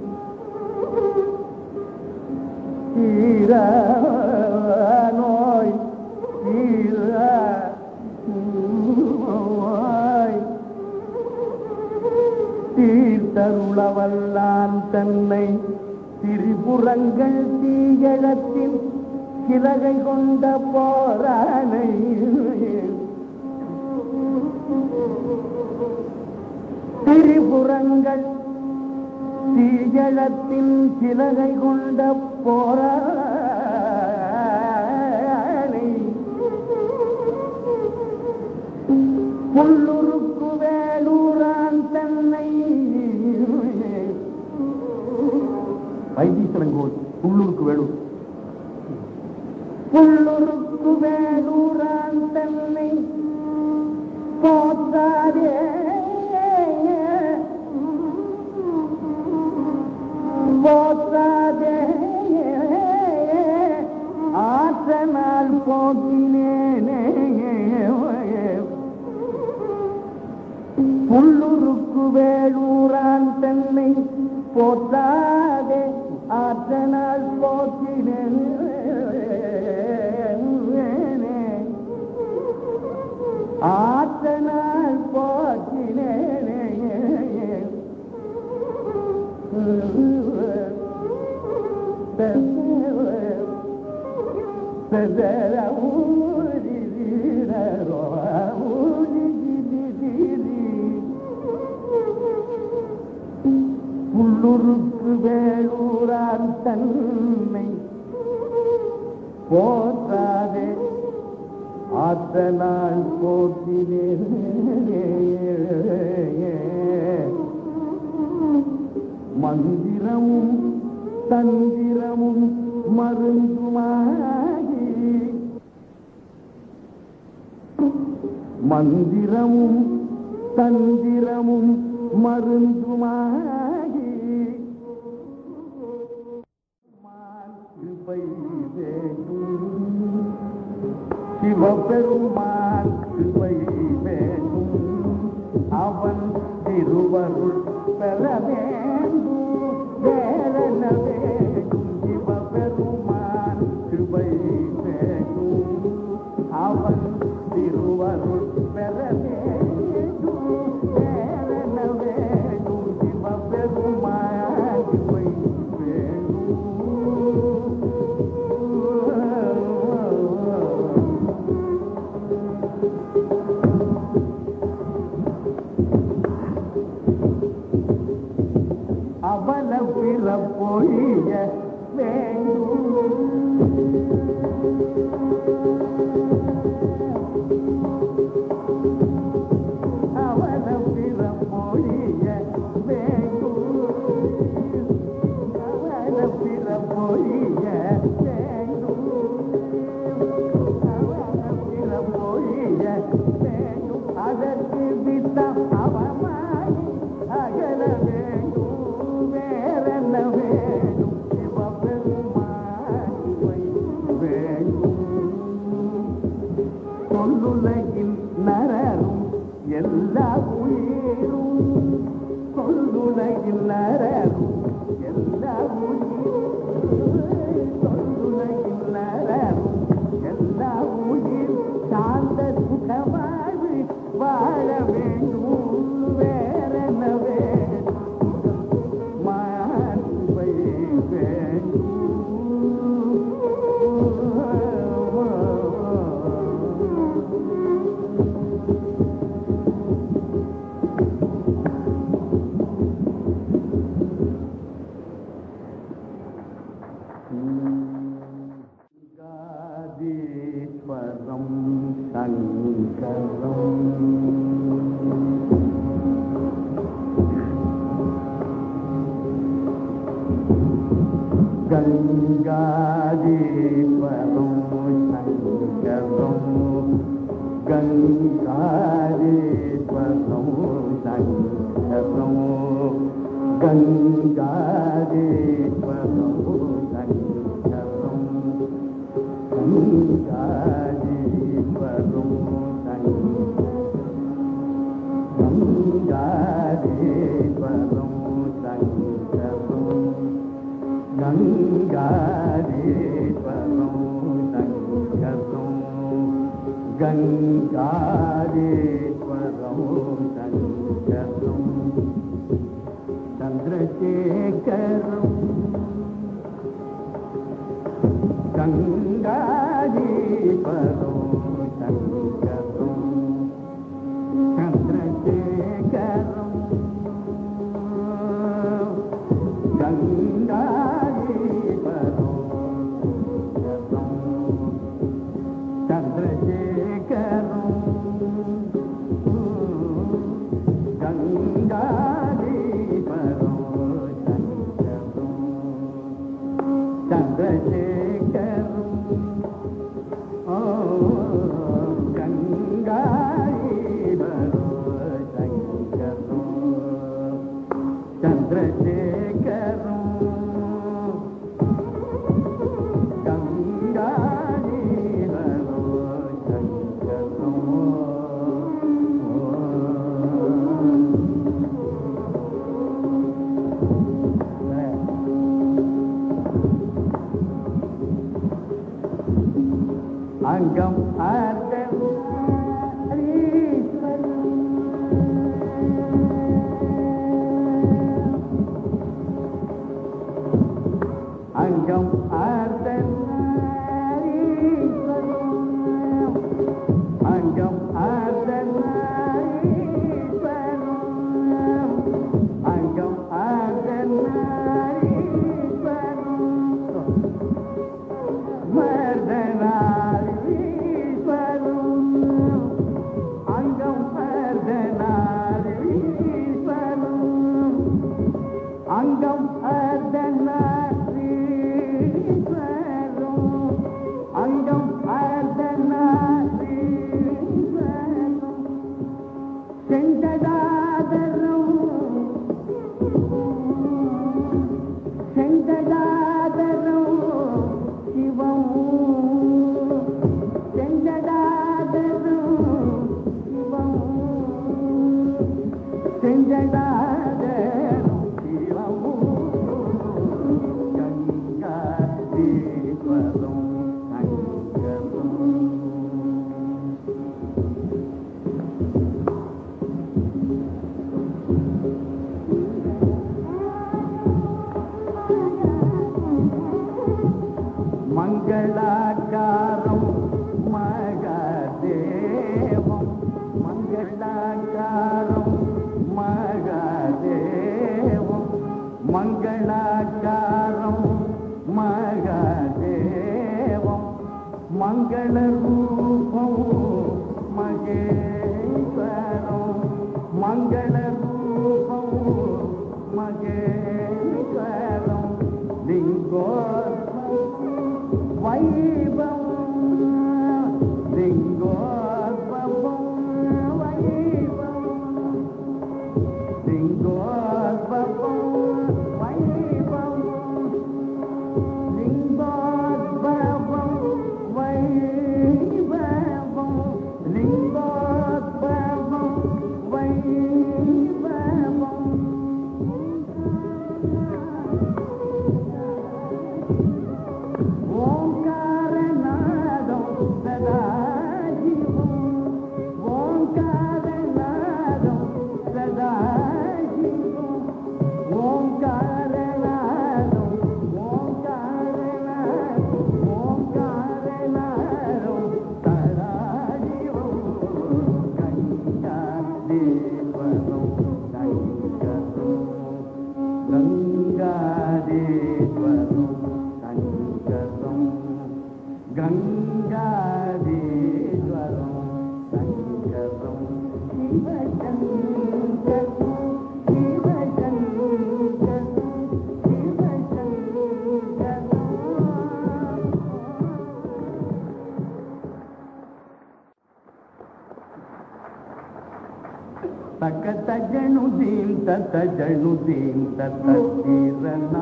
தீரா நோய் தீரா தீர்த்தருளவல்லான் தன்னை திரிபுரங்கள் தீயழத்தின் கிழகை கொண்ட போரானை திரிபுரங்கள் தீயழத்தின் கிழகை கொண்ட போரானை புல்லுருக்கு வேலூரான் தன்னை வைத்தீஸ்வரங்கோள் புல்லூருக்கு வேலூர் புல்லுருக்கு வேலூரான் தன்னை போத்தாதே போத்தாதே ஆற்றனால் போக்கினேனே புல்லுருக்கு வேலூரான் தன்னை போத்தாதே ஆற்றனால் போக்கினேனே ஆற்றனால் போக்கினேனே புல்லுருக்கு வேலூரான் தன்னை போற்றாதே ஆற்றனால் போற்றினே மந்திரமும் தந்திரமும் மருந்துமாகி மந்திரமும் தந்திரமும் மருந்துமாகி கிருபை வேண்டும் சிவபெருமான் கிருபை வேண்டும் அவன் திருவருள் பெற வேண்டும் வேறென்ன வேண்டும் சிவபெருமான் கிருபை வேண்டும் அவன் திருவருள் பெற வேண்டும் வேறென்ன வேண்டும் சிவபெருமான் கிருபை வேண்டும் அவல பிறப்பொழிய அவல பிறப்பொழிய அவல பிறப்பொழிய அவல பிறப்பொழிய அதற்கு வித்தம் அவமாய் அகல வேண்டும் வேறென்ன வேண்டும் சிவபெருமான் வேண்டும் சொல்லுலகில் நரரும் எல்லா உயிரும் சொல்லுலகில் நரரும் எல்லா உயிரும் சொல்லுலகில் நரரும் எல்லா உயிர் சார்ந்த சுகமாறு வாழ வேண்டும் வேறென்ன வேண்டும் மாண்பை வேண்டும் கங்காதீஸ்வரம் சங்கரம் கங்காதீஸ்வரம் சங்கரம் கங்காதீஸ்வரம் சங்கரம் கங்காதீஸ்வரம் கங்காதீஸ்வரம் சங்கரம் கங்காதீஸ்வரம் சங்கரம் கங்காதீஸ்வரம் சங்கரம் சந்திரசேகரம் கங்காதீஸ்வரம் சங்கரம் சந்திரசேகரம் கங்காதீஸ்வரம் சந்திரசேகரம் கங்காதீஸ்வரம் சந்திரசேகரம் கங்காதீஸ்வரம் சந்திரசேகரம் அங்கம் அங்கம் அங்கம் அங்கம் அங்கம் அங்கம் செங்கடாதரம் செங்கடாதரம் சிவம் செங்கடாதரம் சிவம் செங்கடாதரம் சிவம் கங்காதீஸ்வரம் மங்களாக்காரம் மகாதேவம் மங்களாக்காரம் மகாதேவம் மங்களாக்காரம் மகாதேவம் மங்கள ரூபம் மகேஸ்வரம் மங்கள ரூபம் மகேஸ்வரம் லிங்கோத்பவம் வைபவம் லிங்கோத்பவம் வைபவம் லிங்கோத்பவம் வைபவம் லிங்கோத்பவம் வைபவம் லிங்கோத்பவம் வைபவம் ஓங்காரநாதம் சதாசிவம் ஓங்காரநாதம் சதாசிவம் ஓங்காரநாதம் ஓங்காரநாதம் ஓங்காரநாதம் சதாசிவம் கங்காதீஸ்வரம் சங்கரம் கங்காதீஸ்வரம் சங்கரம் கங்காதீஸ்வரம் சங்கரம் சிவசங்கரம் சிவசங்கரம் சிவசங்கரம் ತಕತ ಜಣುದೀಂ ತತ ಜಣುದೀಂ ತತ ತೀರನ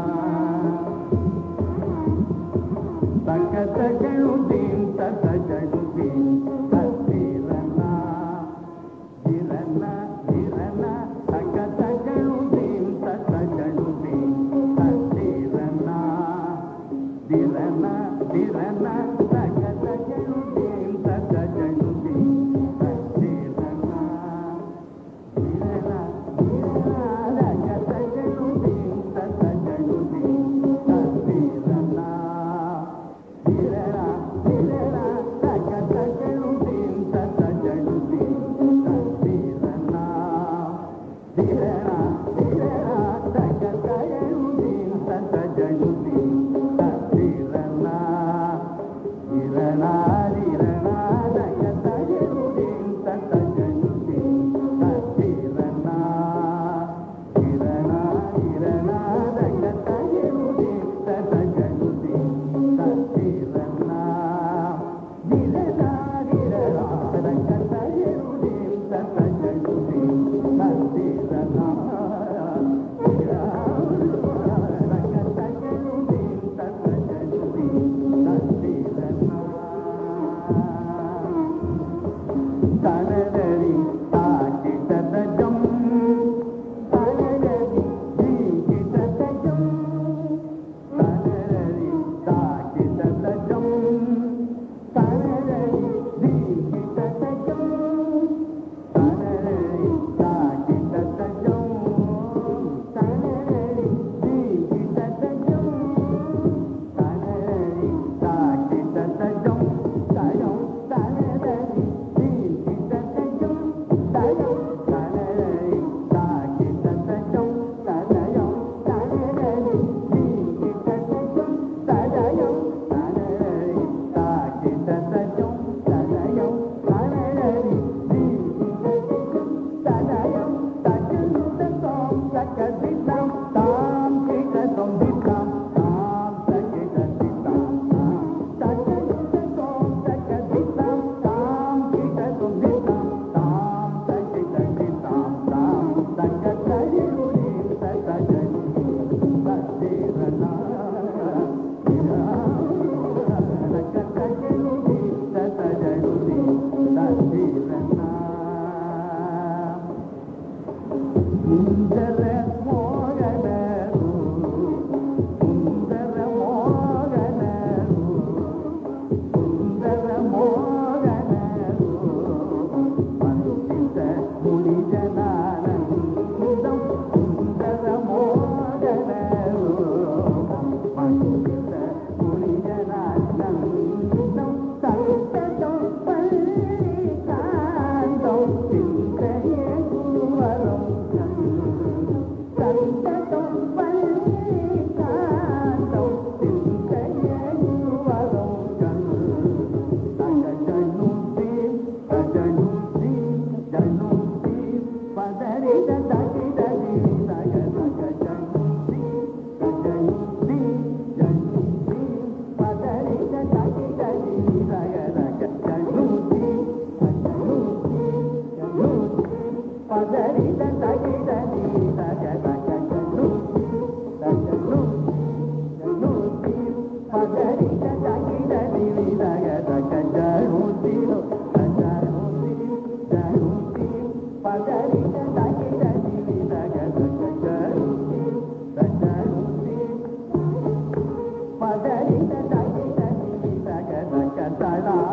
ತಕತ ಜಣುದೀಂ ತತ ಜಣುದೀಂ ತತ ತೀರನ ಧಿರನ ಧಿರನ ತಕತ ಜಣುದೀಂ ತತ ಜಣುದೀಂ ತತ ತೀರನ ಧಿರನ ಧಿರನ ತಕತ ಜಣುದೀಂ ತತ ಜಣುದೀಂ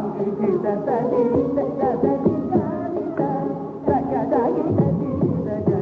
da da da da da da da da da da da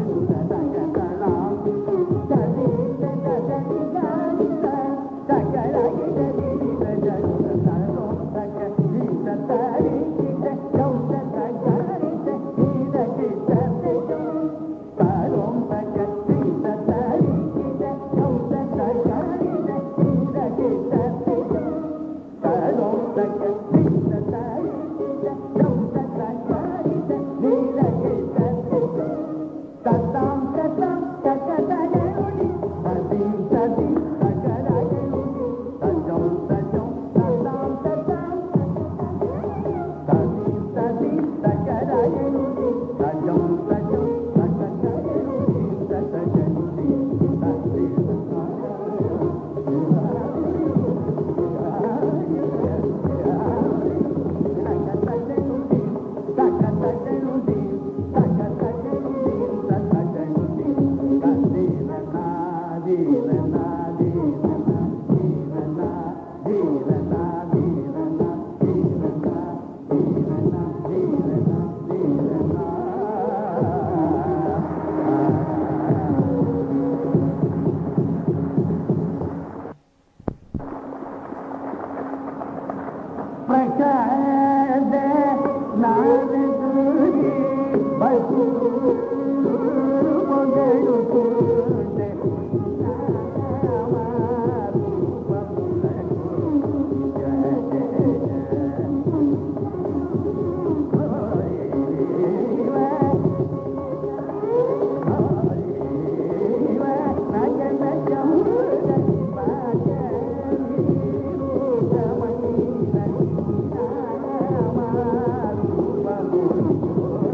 Oh